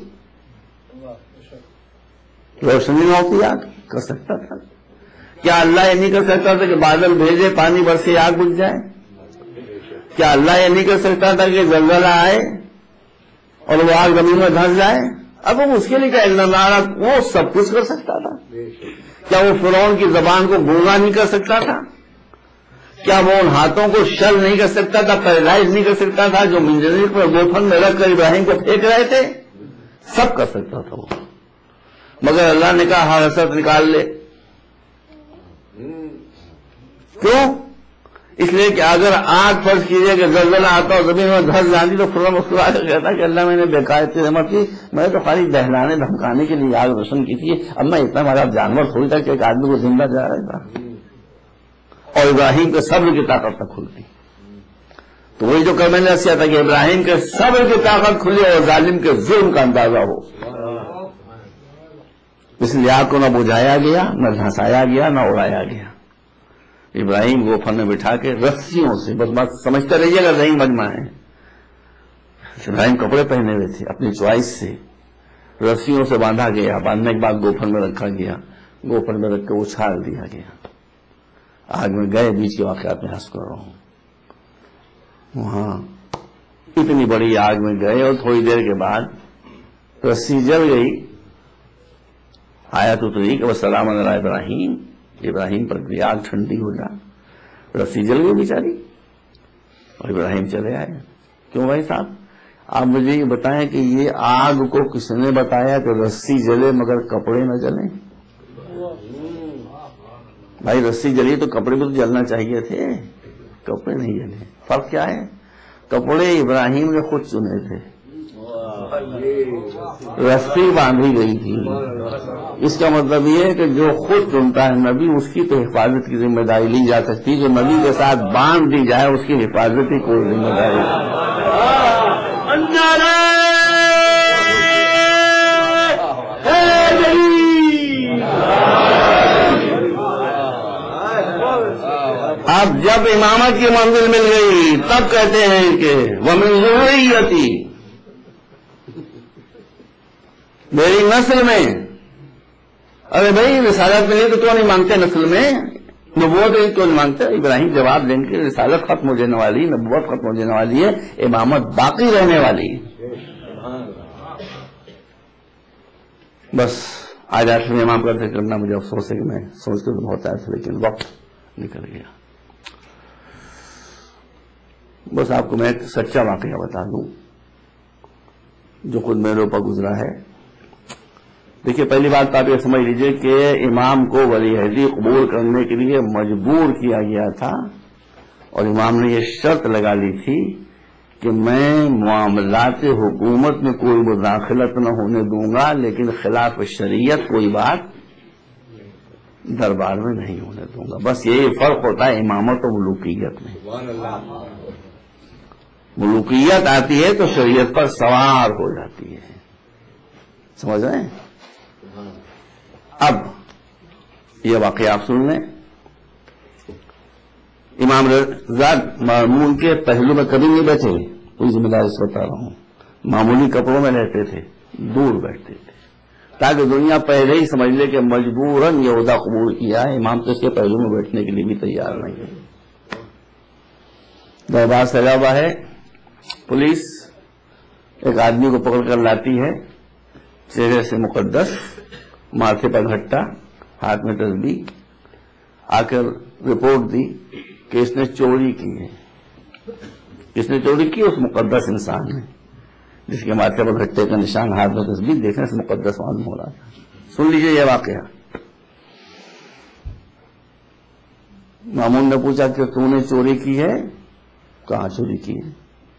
روشنی نہ ہوتی, آگ کر سکتا تھا. کیا اللہ یہ نہیں کر سکتا تھا کہ بادل بھیجے پانی برسے آگ بجھ جائے؟ کیا اللہ یہ نہیں کر سکتا تھا کہ زلزلہ آئے اور وہ آگ زمین میں دھنس جائے؟ اب وہ اس کے لیے کیا وہ سب کچھ کر سکتا تھا. کیا وہ فرعون کی زبان کو گونگا نہیں کر سکتا تھا؟ کیا وہ ان ہاتھوں کو شل نہیں کر سکتا تھا, پیرالائز نہیں کر سکتا تھا جو منجنیق پر گوفن میں رکھ کر ابراہیم کو پھینک رہے تھے؟ سب کر سکتا تھا وہ, مگر اللہ نے کہا حرست نکال لے. کیوں؟ اس لیے کہ اگر آگ فرض کیجئے کہ زلزلہ آتا اور زمین میں دھس جاتی تو فرعون مسکرا کر کہتا کہ اللہ میں نے بیکار اتنی رحمت کی, میں تو خالی بہلانے دھمکانے کے لیے آگ روشن کی تھی, اب میں اتنا بڑا جانور تھوڑی تھا کہ ایک آدمی کو زندہ جا رہا تھا. اور ابراہیم کے صبر کی طاقت تک کھلتی. تو وہی جو میں نے ایسا تھا کہ ابراہیم کے صبر کی طاقت کھلی اور ظالم کے ظلم کا اندازہ ہو. اس لیے آگ کو نہ بجھایا گیا, نہ دھنسایا گیا, نہ اڑایا گیا. ابراہیم گوفن میں بٹھا کے رسیوں سے, بس بات سمجھتے رہیے گا ذہن مجمع ہے, ابراہیم کپڑے پہنے ہوئے تھے اپنی چوائس سے, رسیوں سے باندھا گیا. باندھنے کے بعد گوفن میں رکھا گیا, گوفن میں رکھ کے اچھال دیا گیا. آگ میں گئے, بیچ کے واقعات میں حس کر رہا ہوں. وہاں اتنی بڑی آگ میں گئے اور تھوڑی دیر کے بعد رسی جل گئی. آیت اتری کہ وسلام علی ابراہیم, ابراہیم پر بھی آگ ٹھنڈی ہو جا. رسی جل گئی بیچاری اور ابراہیم چلے آئے. کیوں بھائی صاحب آپ مجھے یہ بتائیں کہ یہ آگ کو کس نے بتایا کہ رسی جلے مگر کپڑے نہ جلیں؟ بھائی رسی جلی تو کپڑے بھی تو جلنا چاہیے تھے, کپڑے نہیں جلے. فرق کیا ہے؟ کپڑے ابراہیم نے خود چنے تھے, رسی باندھی گئی تھی. اس کا مطلب یہ ہے کہ جو خود چنتا ہے نبی اس کی تو حفاظت کی ذمہ داری لی جا سکتی, جو نبی کے ساتھ باندھ دی جائے اس کی حفاظت کی کوئی ذمہ داری اب جب امامت کی منزل مل گئی تب کہتے ہیں کہ وَمِن ذُرِّيَّتِي, میری نسل میں. ارے بھائی رسالت ملی تو کیوں نہیں مانگتے نسل میں؟ نبوت کیوں نہیں مانگتے؟ ابراہیم جواب دیں گے رسالت ختم ہو جانے والی, نبوت ختم ہو جانے والی ہے, امامت باقی رہنے والی ہے. بس آج آپ سے امام کا ذکر کرنا مجھے افسوس ہے کہ میں سوچتے تو بہت آیا تھا لیکن وقت نکل گیا. بس آپ کو میں ایک سچا واقعہ بتا دوں جو خود میرے اوپر گزرا ہے. دیکھیے پہلی بات آپ یہ سمجھ لیجئے کہ امام کو ولی عہدی قبول کرنے کے لیے مجبور کیا گیا تھا اور امام نے یہ شرط لگا لی تھی کہ میں معاملات حکومت میں کوئی مداخلت نہ ہونے دوں گا، لیکن خلاف شریعت کوئی بات دربار میں نہیں ہونے دوں گا. بس یہی فرق ہوتا ہے امامت و ملوکیت میں. ملوکیت آتی ہے تو شریعت پر سوار ہو جاتی ہے. سمجھ رہے ہیں؟ اب یہ واقعہ آپ سن لیں. امام رضا مامون کے پہلو میں کبھی نہیں بیٹھے، کوئی ذمہ داری سے بتا رہا ہوں. معمولی کپڑوں میں رہتے تھے، دور بیٹھتے تھے تاکہ دنیا پہلے ہی سمجھ لے کہ مجبوراً یہ عہدہ قبول کیا ہے. امام تو اس کے پہلو میں بیٹھنے کے لیے بھی تیار نہیں ہے. دربار سجا ہوا ہے، پولیس ایک آدمی کو پکڑ کر لاتی ہے، چہرے سے مقدس، ماتھے پر گھٹا، ہاتھ میں تسبیح. آ کر رپورٹ دی کہ اس نے چوری کی ہے. کس نے چوری کی؟ اس مقدس انسان نے جس کے ماتھے پر گھٹے کا نشان، ہاتھ میں تسبیح، دیکھنے سے مقدس معلوم ہو رہا تھا. سن لیجئے یہ واقعہ. مامون نے پوچھا کہ تو نے چوری کی ہے؟ کہاں چوری کی ہے؟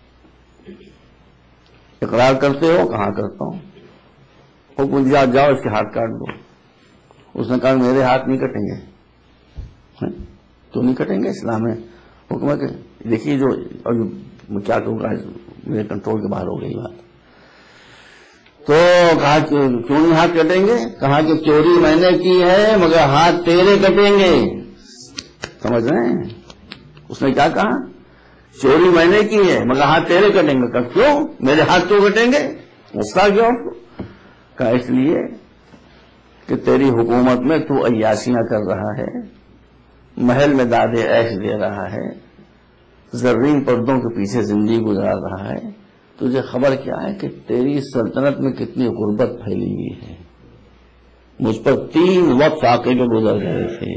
اقرار کرتے ہو؟ کہاں کرتا ہوں. حکم دیا جاؤ اس کے ہاتھ کاٹ دو. اس نے کہا میرے ہاتھ نہیں کٹیں گے. تو نہیں کٹیں گے؟ اسلام میں حکم ہے کہ دیکھیے جو کیا کہوں گا، میرے کنٹرول کے باہر ہو گئی بات. تو کہا کیوں نہیں ہاتھ کٹیں گے؟ کہا کہ چوری میں نے کی ہے مگر ہاتھ تیرے کٹیں گے. سمجھ رہے ہیں؟ اس نے کیا کہا؟ چوری میں نے کی ہے مگر ہاتھ تیرے کٹیں گے. کہا کیوں؟ میرے ہاتھ کیوں کٹیں گے؟ غصہ کیوں؟ کہا اس لیے کہ تیری حکومت میں تو عیاشیاں کر رہا ہے، محل میں دادے عیش دے رہا ہے، زرین پردوں کے پیچھے زندگی گزار رہا ہے. تجھے خبر کیا ہے کہ تیری سلطنت میں کتنی غربت پھیلی ہوئی ہے؟ مجھ پر 3 وقت فاقے کے گزر گئے تھے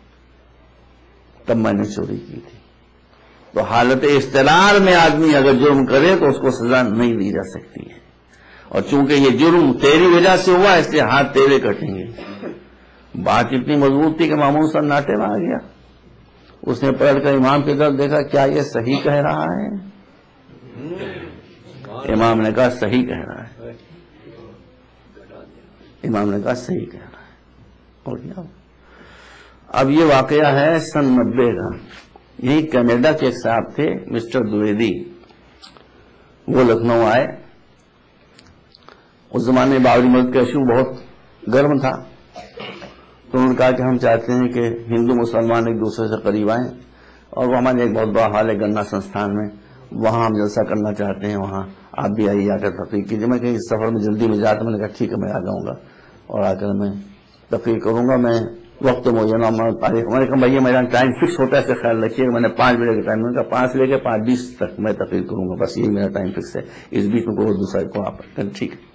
تب میں نے چوری کی تھی. تو حالت اضطرار میں آدمی اگر جرم کرے تو اس کو سزا نہیں دی جا سکتی ہے. اور چونکہ یہ جرم تیری وجہ سے ہوا اس لیے ہاتھ تیرے کٹیں گے. بات اتنی مضبوط تھی کہ مامون سناٹے میں آ گیا. اس نے پلٹ کر امام کی طرف دیکھا، کیا یہ صحیح کہہ رہا ہے؟ امام نے کہا صحیح کہہ رہا ہے. امام نے کہا صحیح کہہ رہا ہے. اور کیا؟ اب یہ واقعہ ہے سن 90 کا. یہی کینیڈا کے ایک صاحب تھے مسٹر دویدی، وہ لکھنؤ آئے. اس زمانے میں بابری مسجد کا ایشو بہت گرم تھا. تو انہوں نے کہا کہ ہم چاہتے ہیں کہ ہندو مسلمان ایک دوسرے سے قریب آئیں، اور وہ ہمارے ایک بہت بڑا حال ہے گنا سنستھان میں، وہاں ہم جلسہ کرنا چاہتے ہیں، وہاں آپ بھی آئیے، آ کر تقریر کیجیے. میں کہیں سفر میں جلدی میں جاتا، میں نے کہا ٹھیک ہے میں آ جاؤں گا اور آ کر میں تقریر کروں گا. میں وقت معینہ تاریخ، میں نے کہا بھیا میرا ٹائم فکس ہوتا ہے، اسے خیال رکھیے. میں نے 5 بجے کا ٹائم، میں نے کہا 5 سے لے کے 5:20 تک میں تقریر کروں گا، بس یہی میرا ٹائم فکس ہے. اس بیچ میں کوئی دوسرا کو آپ ٹھیک ہے.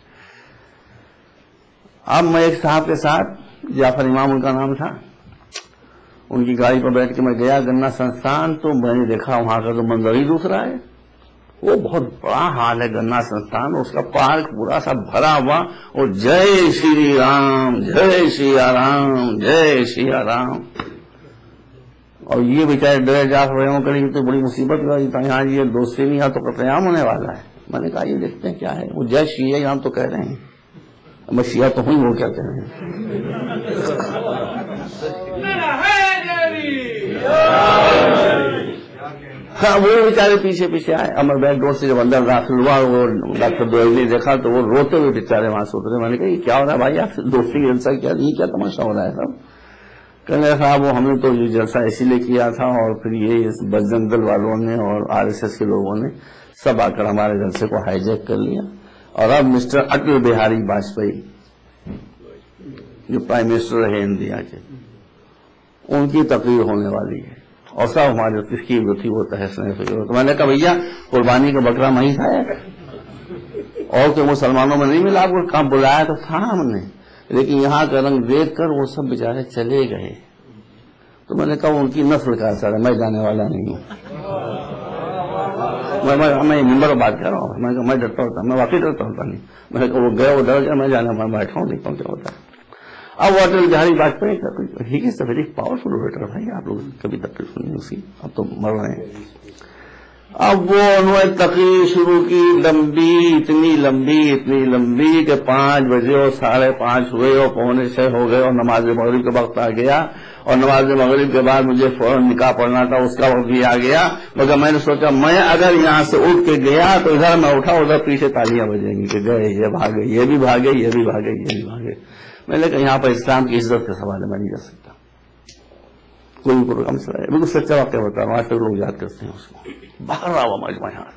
اب میں ایک صاحب کے ساتھ، جعفر امام ان کا نام تھا، ان کی گاڑی پر بیٹھ کے میں گیا گنا سنستھان. تو میں نے دیکھا وہاں کا تو منظر ہی دوسرا ہے. وہ بہت بڑا حال ہے گنا سنستھان، اس کا پارک پورا سا بھرا ہوا، اور جے شری رام جے سیا رام جے سیا رام. اور یہ بیچارے ڈرے جعفر امام کری تو بڑی مصیبت ہوئی تھا. یہاں یہ دوستی نہیں ہے تو قتل عام ہونے والا ہے. میں نے کہا یہ دیکھتے ہیں کیا ہے. وہ جے شیعہ رام تو کہہ رہے ہیں، میں شیعہ تو ہوں، وہ کہتے ہیں. ہاں وہ بیچارے پیچھے پیچھے آئے. امر بیگ ڈور سے جب اندر داخل ہوا، وہ ڈاکٹر دوئل نے دیکھا تو وہ روتے ہوئے بیچارے وہاں سے اترے. میں نے کہا یہ کیا ہو رہا ہے بھائی، آپ دوستی کا جلسہ کیا، یہ کیا تماشا ہو رہا ہے صاحب؟ کہنے لگا صاحب وہ ہم نے تو یہ جلسہ اسی لیے کیا تھا، اور پھر یہ بجرنگ دل والوں نے اور RSS کے لوگوں نے سب آ کر ہمارے جلسے کو ہائی جیک کر لیا. اور اب مسٹر اٹل بہاری واجپئی جو پرائم منسٹر رہے انڈیا کے، ان کی تقریر ہونے والی ہے، اور سب ہماری تشکیل جو تھی وہ تحس نحس ہوئی. تو میں نے کہا بھیا قربانی کا بکرا میں ہی کھایا، اور کہ مسلمانوں میں نہیں ملا. آپ کو کام بلایا تو تھا ہم نے، لیکن یہاں کا رنگ دیکھ کر وہ سب بیچارے چلے گئے. تو میں نے کہا ان کی نسل کا اثر ہے، میں جانے والا نہیں ہوں. میں ممبر بات کر رہا ہوں. میں کہا میں ڈرتا ہوتا، میں واقعی ڈرتا ہوتا نہیں. میں نے کہا وہ گئے، وہ ڈر گیا، میں جانے میں بیٹھا ہوں، دیکھتا ہوں کیا ہوتا ہے. اب وہ اٹل بہاری واجپئی کا he is a very powerful orator بھائی، آپ لوگ کبھی تقریر سنی اس کی، اب تو مر رہے ہیں. اب وہ انہوں نے تقریر شروع کی اتنی لمبی کہ 5 بجے اور 5:30 ہوئے اور 5:45 ہو گئے اور نماز مغرب کا وقت آ گیا، اور نماز مغرب کے بعد مجھے فوراً نکاح پڑھنا تھا، اس کا وقت بھی آ گیا. مگر میں نے سوچا میں اگر یہاں سے اٹھ کے گیا تو ادھر میں اٹھا، ادھر پیچھے تالیاں بجیں گی کہ گئے، یہ بھاگے، یہ بھی بھاگے، یہ بھی بھاگے، یہ بھی بھاگے. میں نے کہا یہاں پر اسلام کی عزت کا سوال ہے، میں نہیں کر سکتا. کوئی پروگرام چلا ہے، بالکل سچا واقعہ بتا رہا ہوں، آج تک لوگ یاد کرتے ہیں اس کو. باہر رہا ہوا مجمع یہاں.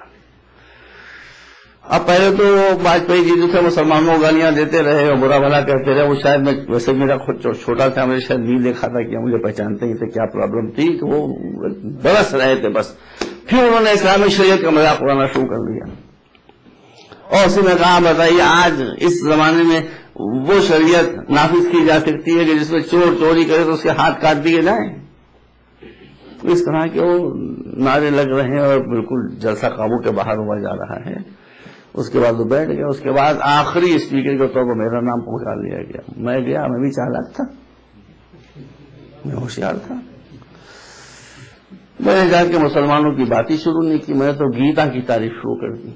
اب پہلے تو واجپئی جی جو تھے مسلمانوں کو گالیاں دیتے رہے اور برا بھلا کہتے رہے. وہ شاید میں ویسے میرا خود چھوٹا تھا، میں شاید نہیں دیکھا تھا کہ مجھے پہچانتے ہی تھے، کیا پرابلم تھی کہ وہ برس رہے تھے بس. پھر انہوں نے اسلامی شریعت کا مذاق اڑانا شروع کر دیا اور اسی نے کہا بتائیے آج اس زمانے میں وہ شریعت نافذ کی جا سکتی ہے کہ جس میں چور چوری کرے تو اس کے ہاتھ کاٹ دیے جائیں. اس طرح کے وہ نعرے لگ رہے ہیں اور بالکل جلسہ قابو کے باہر ہوا جا رہا ہے. اس کے بعد وہ بیٹھ گیا. اس کے بعد آخری اسپیکر کے طور پر میرا نام پہنچا لیا گیا. میں گیا، میں بھی چالاک تھا، میں ہوشیار تھا. میں نے جا کے مسلمانوں کی بات ہی شروع نہیں کی، میں نے تو گیتا کی تعریف شروع کر دی.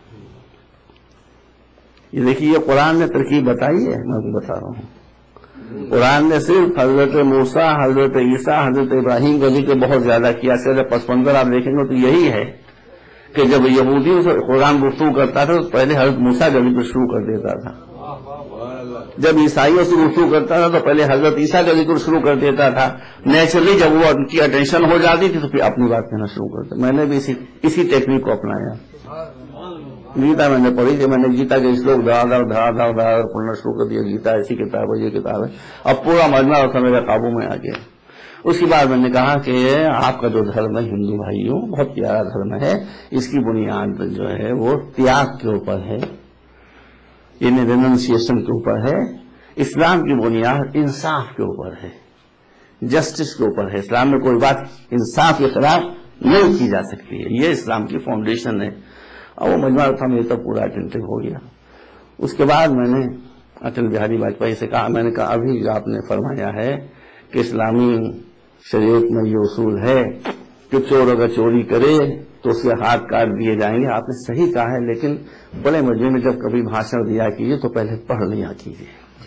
یہ دیکھیے یہ قرآن نے ترکیب بتائی ہے، میں کو بتا رہا ہوں. قرآن نے صرف حضرت موسیٰ، حضرت عیسیٰ، حضرت ابراہیم کا ذکر بہت زیادہ کیا. صرف پس منظر آپ دیکھیں گے تو یہی ہے کہ جب یہودیوں سے قرآن گفتگو کرتا تھا تو پہلے حضرت موسیٰ کا ذکر شروع کر دیتا تھا. جب عیسائیوں سے گفتگو کرتا تھا تو پہلے حضرت عیسیٰ کا ذکر شروع کر دیتا تھا. نیچرلی جب وہ ان کی اٹینشن ہو جاتی تھی تو پھر اپنی بات کہنا شروع کرتا. میں نے بھی اسی ٹیکنیک کو اپنایا. گیتا میں نے پڑھی تھی، میں نے گیتا کے اس لوگ دھڑا پڑھنا شروع کر دیا. گیتا ایسی کتاب ہے، یہ کتاب ہے. اب پورا مجمع میرے قابو میں آ گیا. اس کے بعد میں نے کہا کہ آپ کا جو دھرم ہے ہندو بھائیوں بہت پیارا دھرم ہے، اس کی بنیاد جو ہے وہ تیاگ کے اوپر ہے، یعنی ریننسیشن کے اوپر ہے. اسلام کی بنیاد انصاف کے اوپر ہے، جسٹس کے اوپر ہے. اسلام میں کوئی بات انصاف کے خلاف نہیں کی جا سکتی ہے، یہ اسلام کی فاؤنڈیشن ہے. اور وہ مجمع تھا میرے تو پورا اٹینٹو ہو گیا. اس کے بعد میں نے اٹل بہاری واجپئی سے کہا، میں نے کہا ابھی آپ نے فرمایا ہے کہ اسلامی شریعت میں یہ اصول ہے کہ چور اگر چوری کرے تو اس کے ہاتھ کاٹ دیے جائیں گے. آپ نے صحیح کہا ہے، لیکن بڑے مجمع میں جب کبھی بھاشن دیا کیجیے تو پہلے پڑھ لیا کیجیے.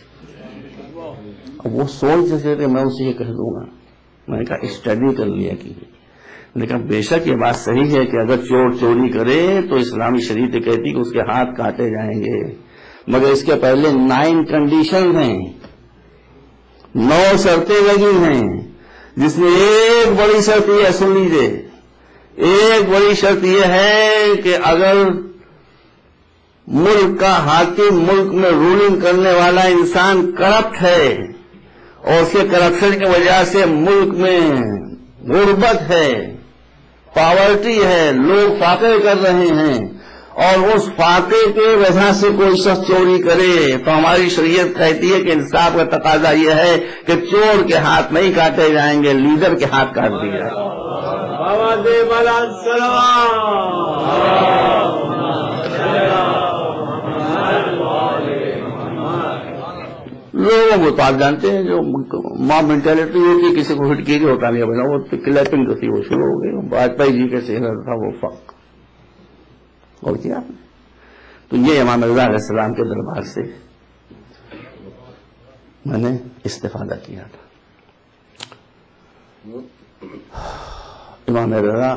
اب وہ سوچ جیسے کہ میں اسے یہ کہہ دوں گا. میں نے کہا اسٹڈی کر لیا کیجیے. لیکن بے شک یہ بات صحیح ہے کہ اگر چور چوری کرے تو اسلامی شریعت کہتی کہ اس کے ہاتھ کاٹے جائیں گے، مگر اس کے پہلے 9 کنڈیشن ہیں، 9 شرطیں لگی ہیں، جس میں ایک بڑی شرط یہ ہے، سن لیجیے، ایک بڑی شرط یہ ہے کہ اگر ملک کا حاکم، ملک میں رولنگ کرنے والا انسان کرپٹ ہے اور اس کے کرپشن کی وجہ سے ملک میں غربت ہے، پاورٹی ہے، لوگ فاقے کر رہے ہیں، اور اس فاقے کے وجہ سے کوئی شخص چوری کرے تو ہماری شریعت کہتی ہے کہ انصاف کا تقاضا یہ ہے کہ چور کے ہاتھ نہیں کاٹے جائیں گے، لیڈر کے ہاتھ کاٹ دیے جائیں گے. لوگوں کو تو آپ جانتے ہیں جو ماں مینٹلٹی ہوتی ہے، کسی کو ہٹ کیجیے ہوتا نہیں بنا، وہ کلیپنگ جو تھی وہ شروع ہو گئی. واجپئی جی کے چہرہ تھا وہ فق اور کیا. تو یہ امام رضا علیہ السلام کے دربار سے میں نے استفادہ کیا تھا. امام رضا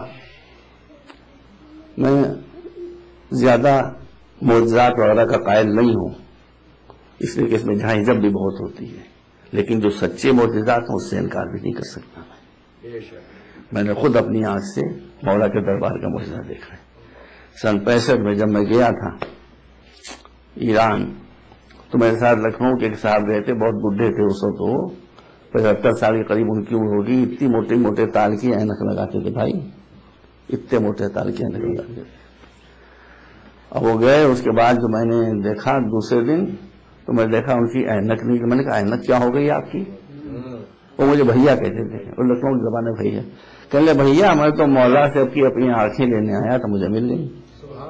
میں زیادہ معجزات وغیرہ کا قائل نہیں ہوں، اس لیے کہ اس میں جھائیں جب بھی بہت ہوتی ہے، لیکن جو سچے معجزات ہیں اس سے انکار بھی نہیں کر سکتا. میں نے خود اپنی آنکھ سے مولا کے دربار کا معجزہ دیکھا ہے. سن 65 میں جب میں گیا تھا ایران تو میرے ساتھ لکھنؤ کے ایک صاحب گئے تھے، بہت بڈھے تھے اس وقت، وہ 75 سال کے قریب ان کی عمر ہوگی. اتنی موٹے موٹے تال کی اینک لگاتے تھے بھائی، اتنے موٹے تال کی اینک لگاتے تھے. اب وہ گئے، اس کے بعد جو میں نے دیکھا دوسرے دن تو میں دیکھا ان کی اینک نہیں. میں نے کہا اینک کیا ہو گئی آپ کی؟ وہ مجھے بھیا کہتے تھے، اور لکھنؤ کی زبان میں بھیا. کہنے لگے بھیا میں تو مولا سے اپنی آنکھیں لینے آیا تو مجھے مل گئی.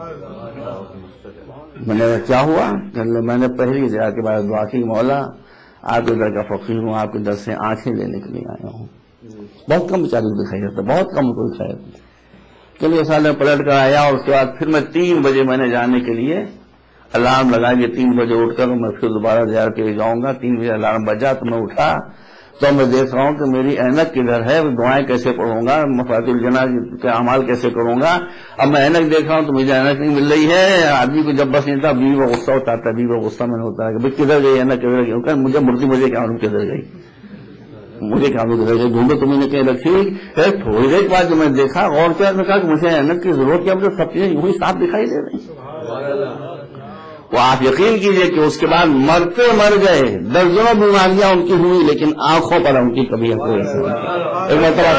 میں نے کیا ہوا؟ کہنے لگے میں نے پہلی جگہ کے بعد دعا کی، مولا آپ کے در کا فقیر ہوں، آپ کے در سے آنکھیں لینے کے لیے آیا ہوں. بہت کم بیچارے دکھائی دیتا، بہت کم کوئی خیر. چلیے سال میں پلٹ کر آیا اور اس کے بعد پھر میں 3 بجے میں نے جانے کے لیے الارم لگا کہ 3 بجے اٹھ کر میں پھر دوبارہ زیارت کے لیے جاؤں گا. 3 بجے الارم بجا تو میں اٹھا تو میں دیکھ رہا ہوں کہ میری اینک کدھر ہے، دعائیں کیسے پڑھوں گا، مفاتیح الجنان کے اعمال کیسے کروں گا. اب میں اینک دیکھ رہا ہوں تو مجھے اینک نہیں مل رہی ہے. آدمی کو جب بس نہیں تھا بیوی کو غصہ ہوتا تھا، بیوی کو غصہ میں نے ہوتا ہے کہ بھائی کدھر گئی اینک، کدھر گئی. مجھے مجھے کیا معلوم کدھر گئی، مجھے کیا معلوم کدھر گئی. ڈھونڈو تمہیں نے کہیں رکھی. پھر تھوڑی دیر بعد جو میں دیکھا غور کیا، میں کہا کہ مجھے اینک کی ضرورت کیا، مجھے سب چیزیں یوں ہی صاف دکھائی دے رہی. وہ آپ یقین کیجئے کہ اس کے بعد مرتے مر گئے، درجنوں بیماریاں ان کی ہوئی لیکن آنکھوں پر ان کی کبھی کوئی اثر نہیں. ایک مرتبہ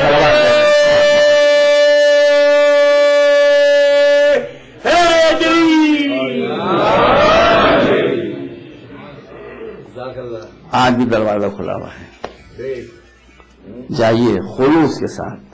آج بھی دروازہ کھلا ہوا ہے، جائیے خلوص کے ساتھ.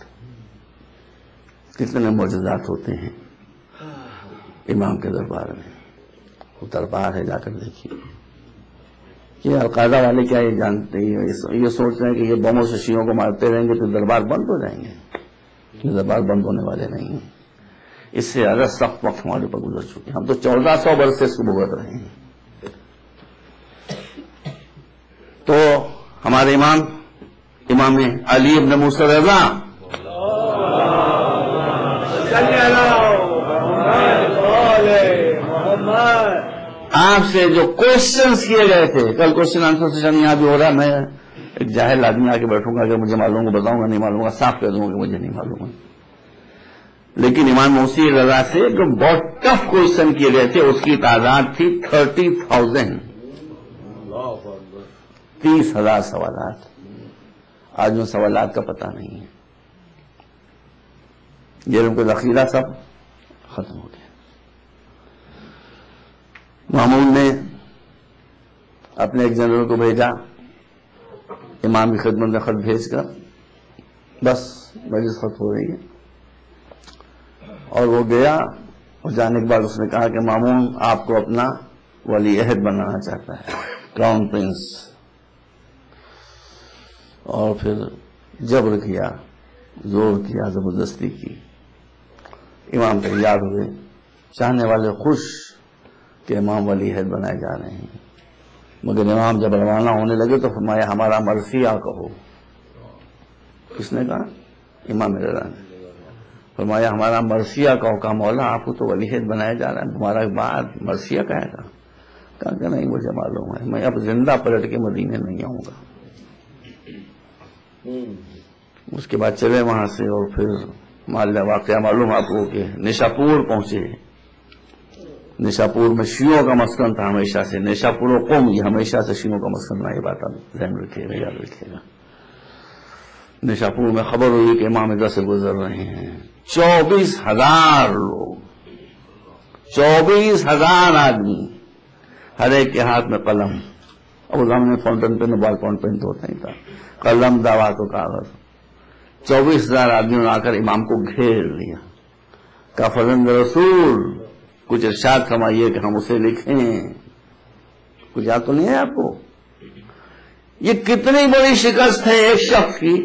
کتنے معجزات ہوتے ہیں امام کے دربار میں. وہ دربار ہے، جا کر دیکھیے. یہ القاعدہ والے کیا یہ جانتے ہیں، یہ سوچتے ہیں کہ یہ بموں سے شیعوں کو مارتے رہیں گے تو دربار بند ہو جائیں گے. یہ دربار بند ہونے والے نہیں ہیں. اس سے زیادہ سخت وقت ہمارے پر گزر چکے. ہم تو 1400 برس سے اس کو بھگت رہے ہیں. تو ہمارے امام علی ابن موسیٰ رضا آپ سے جو کوشچنز کیے گئے تھے، کل کوشچن آنسر سیشن یہاں بھی ہو رہا ہے. میں ایک جاہل آدمی آ کے بیٹھوں گا کہ مجھے معلوم کو بتاؤں گا، نہیں معلوم گا صاف کہہ دوں گا کہ مجھے نہیں معلوم ہے. لیکن امام موسیٰ رضا سے جو بہت ٹف کوشچن کیے گئے تھے اس کی تعداد تھی 30,000، 30,000 سوالات. آج ان سوالات کا پتہ نہیں ہے. یہ ان کا ذخیرہ سب ختم ہو گیا. مامون نے اپنے ایک جنرل کو بھیجا امام کی خدمت میں خط بھیج کر، بس مجلس خط ہو رہی ہے. اور وہ گیا اور جانے کے بعد اس نے کہا کہ مامون آپ کو اپنا ولی عہد بنانا چاہتا ہے، کراؤن پرنس. اور پھر جبر کیا، زور کیا، زبردستی کی. امام تیار ہوئے، چاہنے والے خوش کہ امام ولی عہد بنائے جا رہے ہیں. مگر امام جب روانہ ہونے لگے تو فرمایا ہمارا مرثیہ کہو. کس نے کہا؟ امام رضا نے. فرمایا ہمارا مرثیہ کہو. کہا مولا آپ کو تو ولی عہد بنایا جا رہا ہے، تمہارا بعد مرثیہ کہے گا. کہا کہ نہیں مجھے معلوم ہے، میں اب زندہ پلٹ کے مدینے نہیں آؤں گا. اس کے بعد چلے وہاں سے اور پھر واقعہ معلوم آپ کو کہ نشاپور پہنچے. نشاپور میں شیعوں کا مسکن تھا ہمیشہ سے. نشاپور و قوم یہ ہمیشہ سے شیعوں کا مسکن رہا. یہ بات آپ ذہن رکھیے گا، یاد رکھیے گا. نشاپور میں خبر ہوئی کہ امام رضا سے گزر رہے ہیں. 24,000 لوگ، 24,000 آدمی، ہر ایک کے ہاتھ میں قلم. اب اس زمانے میں fountain pen ball point pen تو ہوتا ہی تھا. قلم، دعوات و کاغذ. 24,000 آدمیوں نے آ کر امام کو گھیر لیا. کہا فرزند رسول کچھ ارشاد فرمائیے کہ ہم اسے لکھیں. کچھ یاد تو نہیں ہے آپ کو؟ یہ کتنی بڑی شکست ہے ایک شخص کی.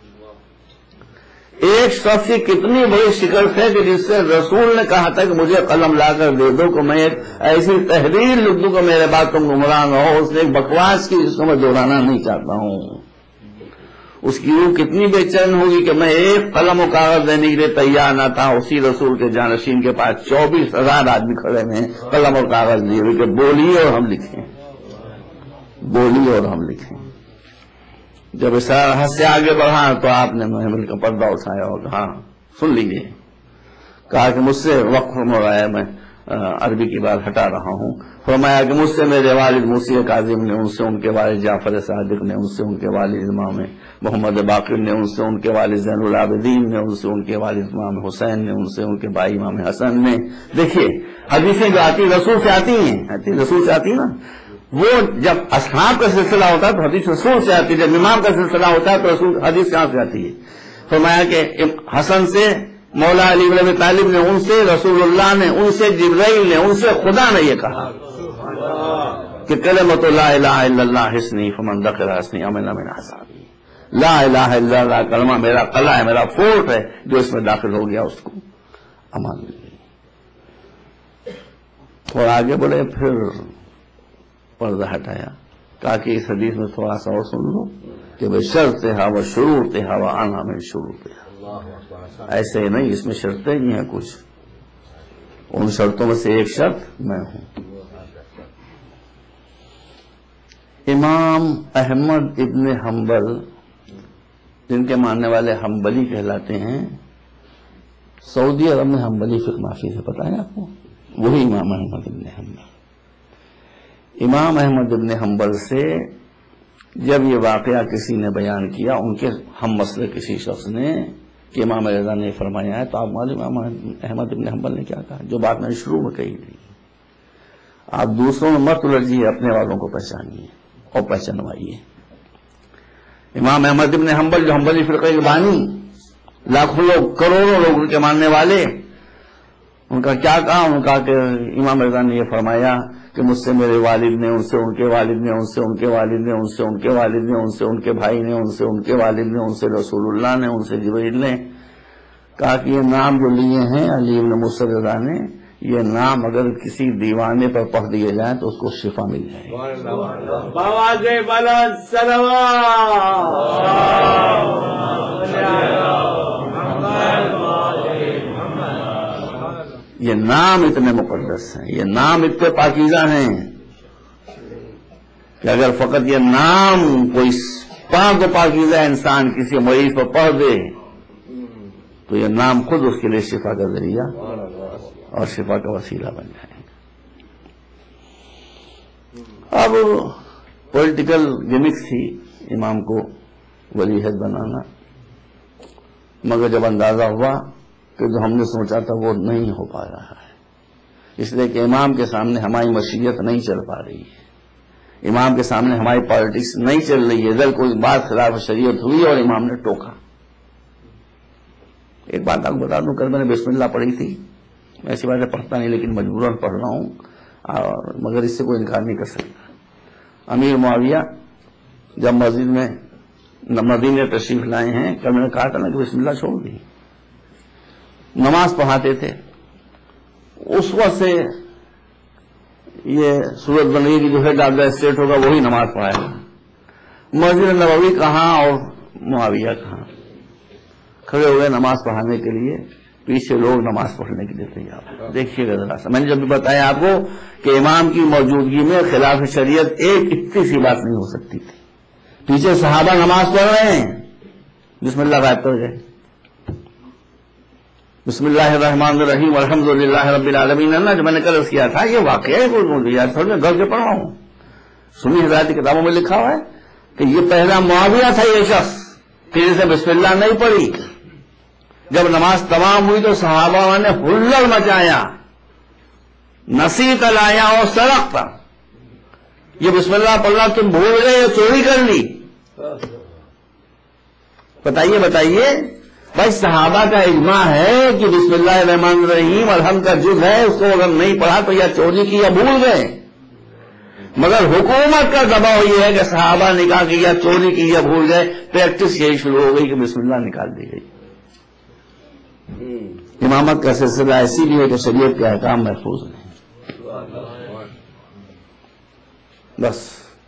ایک شخص کی کتنی بڑی شکست ہے کہ جس سے رسول نے کہا تھا کہ مجھے قلم لا کر دے دو کہ میں ایک ایسی تحریر لکھ دوں کہ میرے بعد تم گمراہ نہ ہو. اس نے ایک بکواس کی جس کو میں دوہرانا نہیں چاہتا ہوں. اس کی روح کتنی بے چین ہوگی کہ میں ایک قلم و کاغذ دینے کے لیے تیار نہ تھا. اسی رسول کے جانشین کے پاس 24,000 آدمی کھڑے ہیں قلم اور کاغذ لیے ہوئے کہ بولیے اور ہم لکھیں، بولیے اور ہم لکھیں. جب اس حد سے آگے بڑھا تو آپ نے محمل کا پردہ اٹھایا اور کہا سن لیجیے. کہا کہ مجھ سے وقف ہو رہا ہے، میں عربی کی بات ہٹا رہا ہوں. فرمایا کہ مجھ سے میرے والد موسیٰ کاظم نے، ان سے ان کے والد جعفر صادق نے، ان سے ان کے والد امام محمد باقر نے، ان سے ان کے والد زین العابدین نے، ان سے ان کے والد امام حسین نے، ان سے ان کے بھائی امام حسن نے. دیکھیے حدیثیں جو آتی رسول سے آتی ہیں، رسول سے آتی نا. وہ جب اصحاب کا سلسلہ ہوتا ہے تو حدیث رسول سے آتی ہے، جب امام کا سلسلہ ہوتا ہے تو رسول حدیث کہاں سے آتی ہے؟ فرمایا کہ حسن سے مولا علی بن ابی طالب نے، ان سے رسول اللہ نے، ان سے جبرائیل نے، ان سے خدا نے یہ کہا کہ کلمۃ لا الہ الا اللہ حسنی فمن دخل حسنی امن من عذابی، لا الہ الا اللہ کلمہ میرا قلعہ ہے، میرا فورٹ ہے، جو اس میں داخل ہو گیا اس کو امان مل گئی۔ اور آگے بڑھے، پھر پردہ ہٹایا، کہا کہ اس حدیث میں تھوڑا سا اور سن لو کہ بشرطھا و شروطھا وانا من شروطھا، ایسے ہی نہیں، اس میں شرطیں ہی ہیں کچھ، ان شرطوں میں سے ایک شرط میں ہوں۔ امام احمد ابن حنبل، جن کے ماننے والے حنبلی کہلاتے ہیں، سعودی عرب میں حنبلی فقہ نافذ ہے، پتہ ہے آپ کو؟ وہی امام احمد ابن حنبل۔ امام احمد ابن حنبل سے جب یہ واقعہ کسی نے بیان کیا، ان کے ہم مسئلے کسی شخص نے، کہ امام رضا نے فرمایا ہے، تو آپ معلوم امام احمد ابن حنبل نے کیا کہا، جو بات میں نے شروع میں کہی تھی، آپ دوسروں میں مت الجھیے، اپنے والوں کو پہچانیے اور پہچانوائیے۔ امام احمد ابن حنبل جو حنبلی فرقے کے بانی، لاکھوں لوگ، کروڑوں لوگ ان کے ماننے والے، ان کا کیا کہا؟ ان کا کہ امام رضا نے یہ فرمایا کہ مجھ سے میرے والد نے، ان سے ان کے والد نے، ان سے ان کے والد نے، ان سے ان کے والد نے، ان سے ان کے بھائی نے، ان سے ان کے والد نے، ان سے رسول اللہ نے، ان سے جبریل نے، کہا کہ یہ نام جو لیے ہیں علی بن موسیٰ رضا نے، یہ نام اگر کسی دیوانے پر پڑھ دیے جائیں تو اس کو شفا مل جائے گی۔ بواز بلند یہ نام اتنے مقدس ہیں، یہ نام اتنے پاکیزہ ہیں کہ اگر فقط یہ نام کوئی پاک و پاکیزہ انسان کسی مریض پر پڑھ دے تو یہ نام خود اس کے لیے شفا کا ذریعہ اور شفا کا وسیلہ بن جائے گا۔ اب پولیٹیکل گمکس تھی امام کو ولی عہد بنانا، مگر جب اندازہ ہوا کہ جو ہم نے سوچا تھا وہ نہیں ہو پا رہا ہے، اس لیے کہ امام کے سامنے ہماری مشیت نہیں چل پا رہی ہے، امام کے سامنے ہماری پالیٹکس نہیں چل رہی ہے، اگر کوئی بات خلاف شریعت ہوئی اور امام نے ٹوکا۔ ایک بات آپ کو بتا دوں، کل میں نے بسم اللہ پڑھی تھی، ایسی باتیں پڑھتا نہیں لیکن مجبوراً پڑھ رہا ہوں، اور مگر اس سے کوئی انکار نہیں کر سکتا۔ امیر معاویہ جب مسجد میں مدینے تشریف لائے ہیں، کل میں نے کہا تھا نا کہ بسم اللہ چھوڑ دی، نماز پڑھاتے تھے، اس وقت سے یہ صورت بن گئی کہ جو ہیڈ آف دا اسٹیٹ ہوگا وہی نماز پڑھائے گا۔ مسجد نبوی کہاں اور معاویہ کہاں، کھڑے ہو گئے نماز پڑھانے کے لیے، پیچھے لوگ نماز پڑھنے کے لیے تیار۔ دیکھیے گا ذرا سا، میں نے جب بھی بتایا آپ کو کہ امام کی موجودگی میں خلاف شریعت ایک اتنی سی بات نہیں ہو سکتی تھی۔ پیچھے صحابہ نماز پڑھ رہے ہیں، بسم اللہ غائب کر گئے، بسم اللہ الرحمن الرحیم الحمدللہ رب العالمین، نا جو میں نے کل کیا تھا، یہ واقعہ ہے، تھوڑا میں گھر کے پڑھ رہا ہوں، سنی ہدایت کی کتابوں میں لکھا ہوا ہے کہ یہ پہلا معاویہ تھا، یہ شخص کہ جسے بسم اللہ نہیں پڑھی۔ جب نماز تمام ہوئی تو صحابہ نے ہلڑ مچایا، نصیحت لایا اور سرقتا، یہ بسم اللہ پڑھنا تم بھول گئے، چوری کر لی۔ بتائیے بھائی، صحابہ کا اجماع ہے کہ بسم اللہ الرحمن الرحیم الحمد کا جز ہے، اس کو اگر نہیں پڑھا تو یا چوری کی یا بھول گئے، مگر حکومت کا دباؤ یہ ہے کہ صحابہ نے کہا کہ یا چوری کی یا بھول گئے، پریکٹس یہی شروع ہو گئی کہ بسم اللہ نکال دی گئی۔ امامت کا سلسلہ ایسی بھی ہے کہ شریعت کے احکام محفوظ نہیں، بس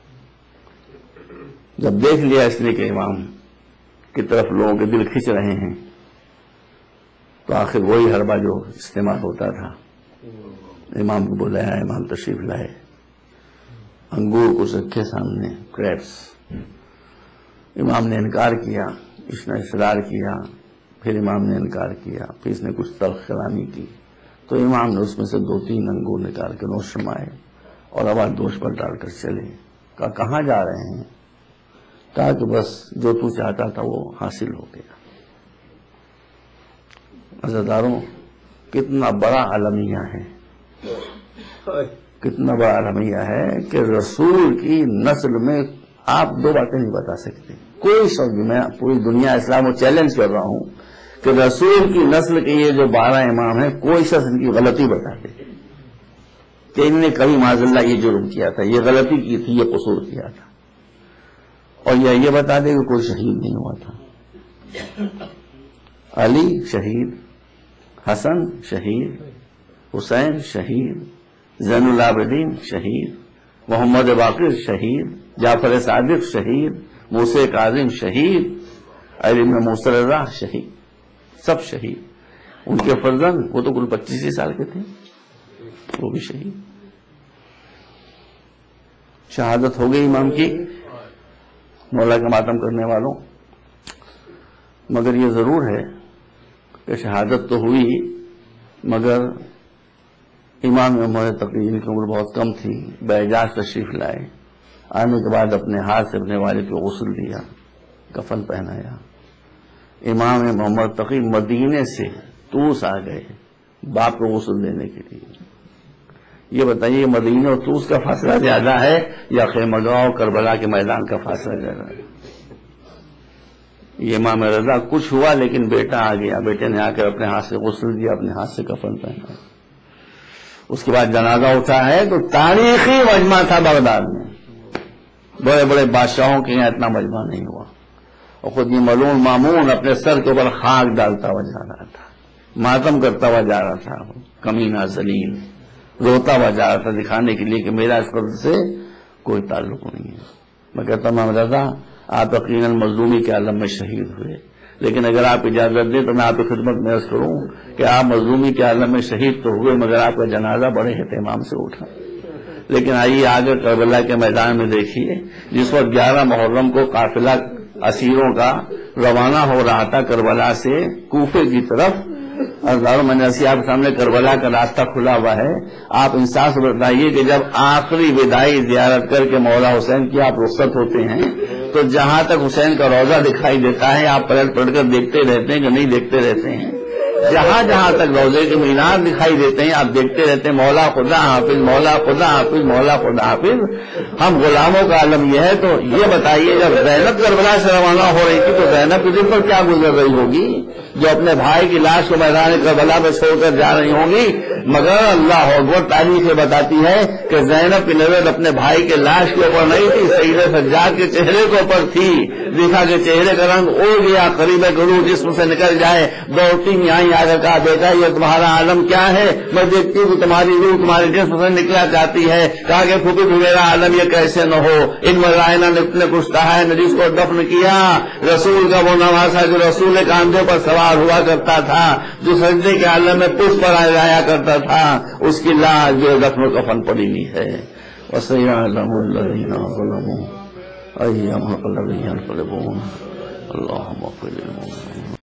جب دیکھ لیا اس لیے کہ امام کی طرف لوگوں کے دل کھنچ رہے ہیں تو آخر وہی حربہ جو استعمال ہوتا تھا، امام کو بلایا، امام تشریف لائے، انگور کو رکھے سامنے، کریپس، امام نے انکار کیا، اس نے اصرار کیا، پھر امام نے انکار کیا، پھر اس نے کچھ تلخ کلامی کی، تو امام نے اس میں سے 2-3 انگور نکال کے نوش فرمائے اور آواز دوش پر ڈال کر چلے۔ کہا کہاں جا رہے ہیں؟ کہا کہ بس جو تو چاہتا تھا وہ حاصل ہو گیا۔ عزیزداروں، کتنا بڑا المیہ ہے، کتنا بڑا المیہ ہے کہ رسول کی نسل میں آپ 2 باتیں نہیں بتا سکتے، کوئی شخص بھی، میں پوری دنیا اسلام کو چیلنج کر رہا ہوں کہ رسول کی نسل کے یہ جو 12 امام ہیں، کوئی شخص ان کی غلطی بتا دے، کہ انہوں نے کبھی معاذ اللہ یہ جرم کیا تھا، یہ غلطی کی تھی، یہ قصور کیا تھا، اور یہ بتا دے کہ کوئی شہید نہیں ہوا تھا۔ علی شہید، حسن شہید، حسین شہید، زین العابدین شہید، محمد باقر شہید، جعفر صادق شہید، موسیٰ کاظم شہید، علی بن موسیٰ رضا شہید، سب شہید۔ ان کے فرزند وہ تو کل 25 سال کے تھے، وہ بھی شہید۔ شہادت ہو گئی امام کی، مولا کا ماتم کرنے والوں، مگر یہ ضرور ہے کہ شہادت تو ہوئی، مگر امام محمد تقی کی عمر بہت کم تھی، باعجاز تشریف لائے، آنے کے بعد اپنے ہاتھ سے اپنے والد کو غسل دیا، کفن پہنایا۔ امام محمد تقی مدینے سے طوس آ گئے باپ کو غسل دینے کے لیے۔ یہ بتائیے مدینے اور طوس کا فاصلہ زیادہ ہے یا خیمہ گاہ اور کربلا کے میدان کا فاصلہ زیادہ ہے؟ یہ امام رضا کچھ ہوا لیکن بیٹا آ گیا، بیٹے نے آ کر اپنے ہاتھ سے غسل دیا، اپنے ہاتھ سے کفن پہنا۔ اس کے بعد جنازہ اٹھا ہے تو تاریخی مجمع تھا بغداد میں، بڑے بڑے بادشاہوں کے یہاں اتنا مجمع نہیں ہوا، اور خود یہ ملعون مامون اپنے سر کے اوپر خاک ڈالتا ہوا جا رہا تھا، ماتم کرتا ہوا جا رہا تھا، کمینہ ذلیل، روتا ہوا جا رہا تھا دکھانے کے لیے کہ میرا اس قبر سے کوئی تعلق نہیں ہے۔ میں کہتا ہوں امام رضا آپ یقیناً مظلومی کے عالم میں شہید ہوئے، لیکن اگر آپ اجازت دیں تو میں آپ کی خدمت میں عرض کروں کہ آپ مظلومی کے عالم میں شہید تو ہوئے مگر آپ کا جنازہ بڑے اہتمام سے اٹھا۔ لیکن آئیے آگے کربلا کے میدان میں دیکھیے، جس وقت 11 محرم کو قافلہ اسیروں کا روانہ ہو رہا تھا کربلا سے کوفے کی طرف، ہزاروں میں نے آپ کے سامنے کربلا کا راستہ کھلا ہوا ہے، آپ انصاف سے بتائیے کہ جب آخری وداعی زیارت کر کے مولا حسین کی آپ رخصت ہوتے ہیں تو جہاں تک حسین کا روضہ دکھائی دیتا ہے آپ پلٹ پلٹ کر دیکھتے رہتے ہیں کہ نہیں دیکھتے رہتے ہیں؟ جہاں جہاں تک روضے کے مینار دکھائی دیتے ہیں آپ دیکھتے رہتے ہیں مولا خدا حافظ، مولا خدا حافظ، مولا خدا حافظ۔ ہم غلاموں کا عالم یہ ہے، تو یہ بتائیے جب زینب کربلا سے روانہ ہو رہی تھی تو زینب کے دل پر کیا گزر رہی ہوگی جو اپنے بھائی کی لاش کو میدان کربلا میں چھوڑ کر جا رہی ہوں گی؟ مگر اللہ اکبر تاریخ بتاتی ہے کہ زینب کی نظر اپنے بھائی کے لاش کے اوپر نہیں تھی، سید سجاد کے چہرے کے اوپر تھی۔ دیکھا کہ چہرے کا رنگ اڑ گیا، قریب گرو جسم سے نکل جائے، دوڑتی آئی آ کر کہا بیٹا یہ تمہارا عالم کیا ہے؟ میں دیکھتی ہوں کہ تمہاری روح تمہارے جسم سے نکلا جاتی ہے۔ کہا کہ پھوپھی میرا عالم یہ کیسے نہ ہو، ان ملائنہ نے اتنے کچھ کہا ہے، جس کو دفن کیا رسول کا وہ نواسا جو رسول کے کاندھے پر سوار ہوا کرتا تھا، جو سجدے کے عالم میں پشپ پر آیا کرتا تھا، اس کی لاش جو دفن و کفن پڑی نہیں ہے۔ وَسَيَعْلَمُ الَّذِينَ ظَلَمُوا أَيَّ مُنقَلَبٍ يَنقَلِبُونَ اللهم اغفر للمؤمنين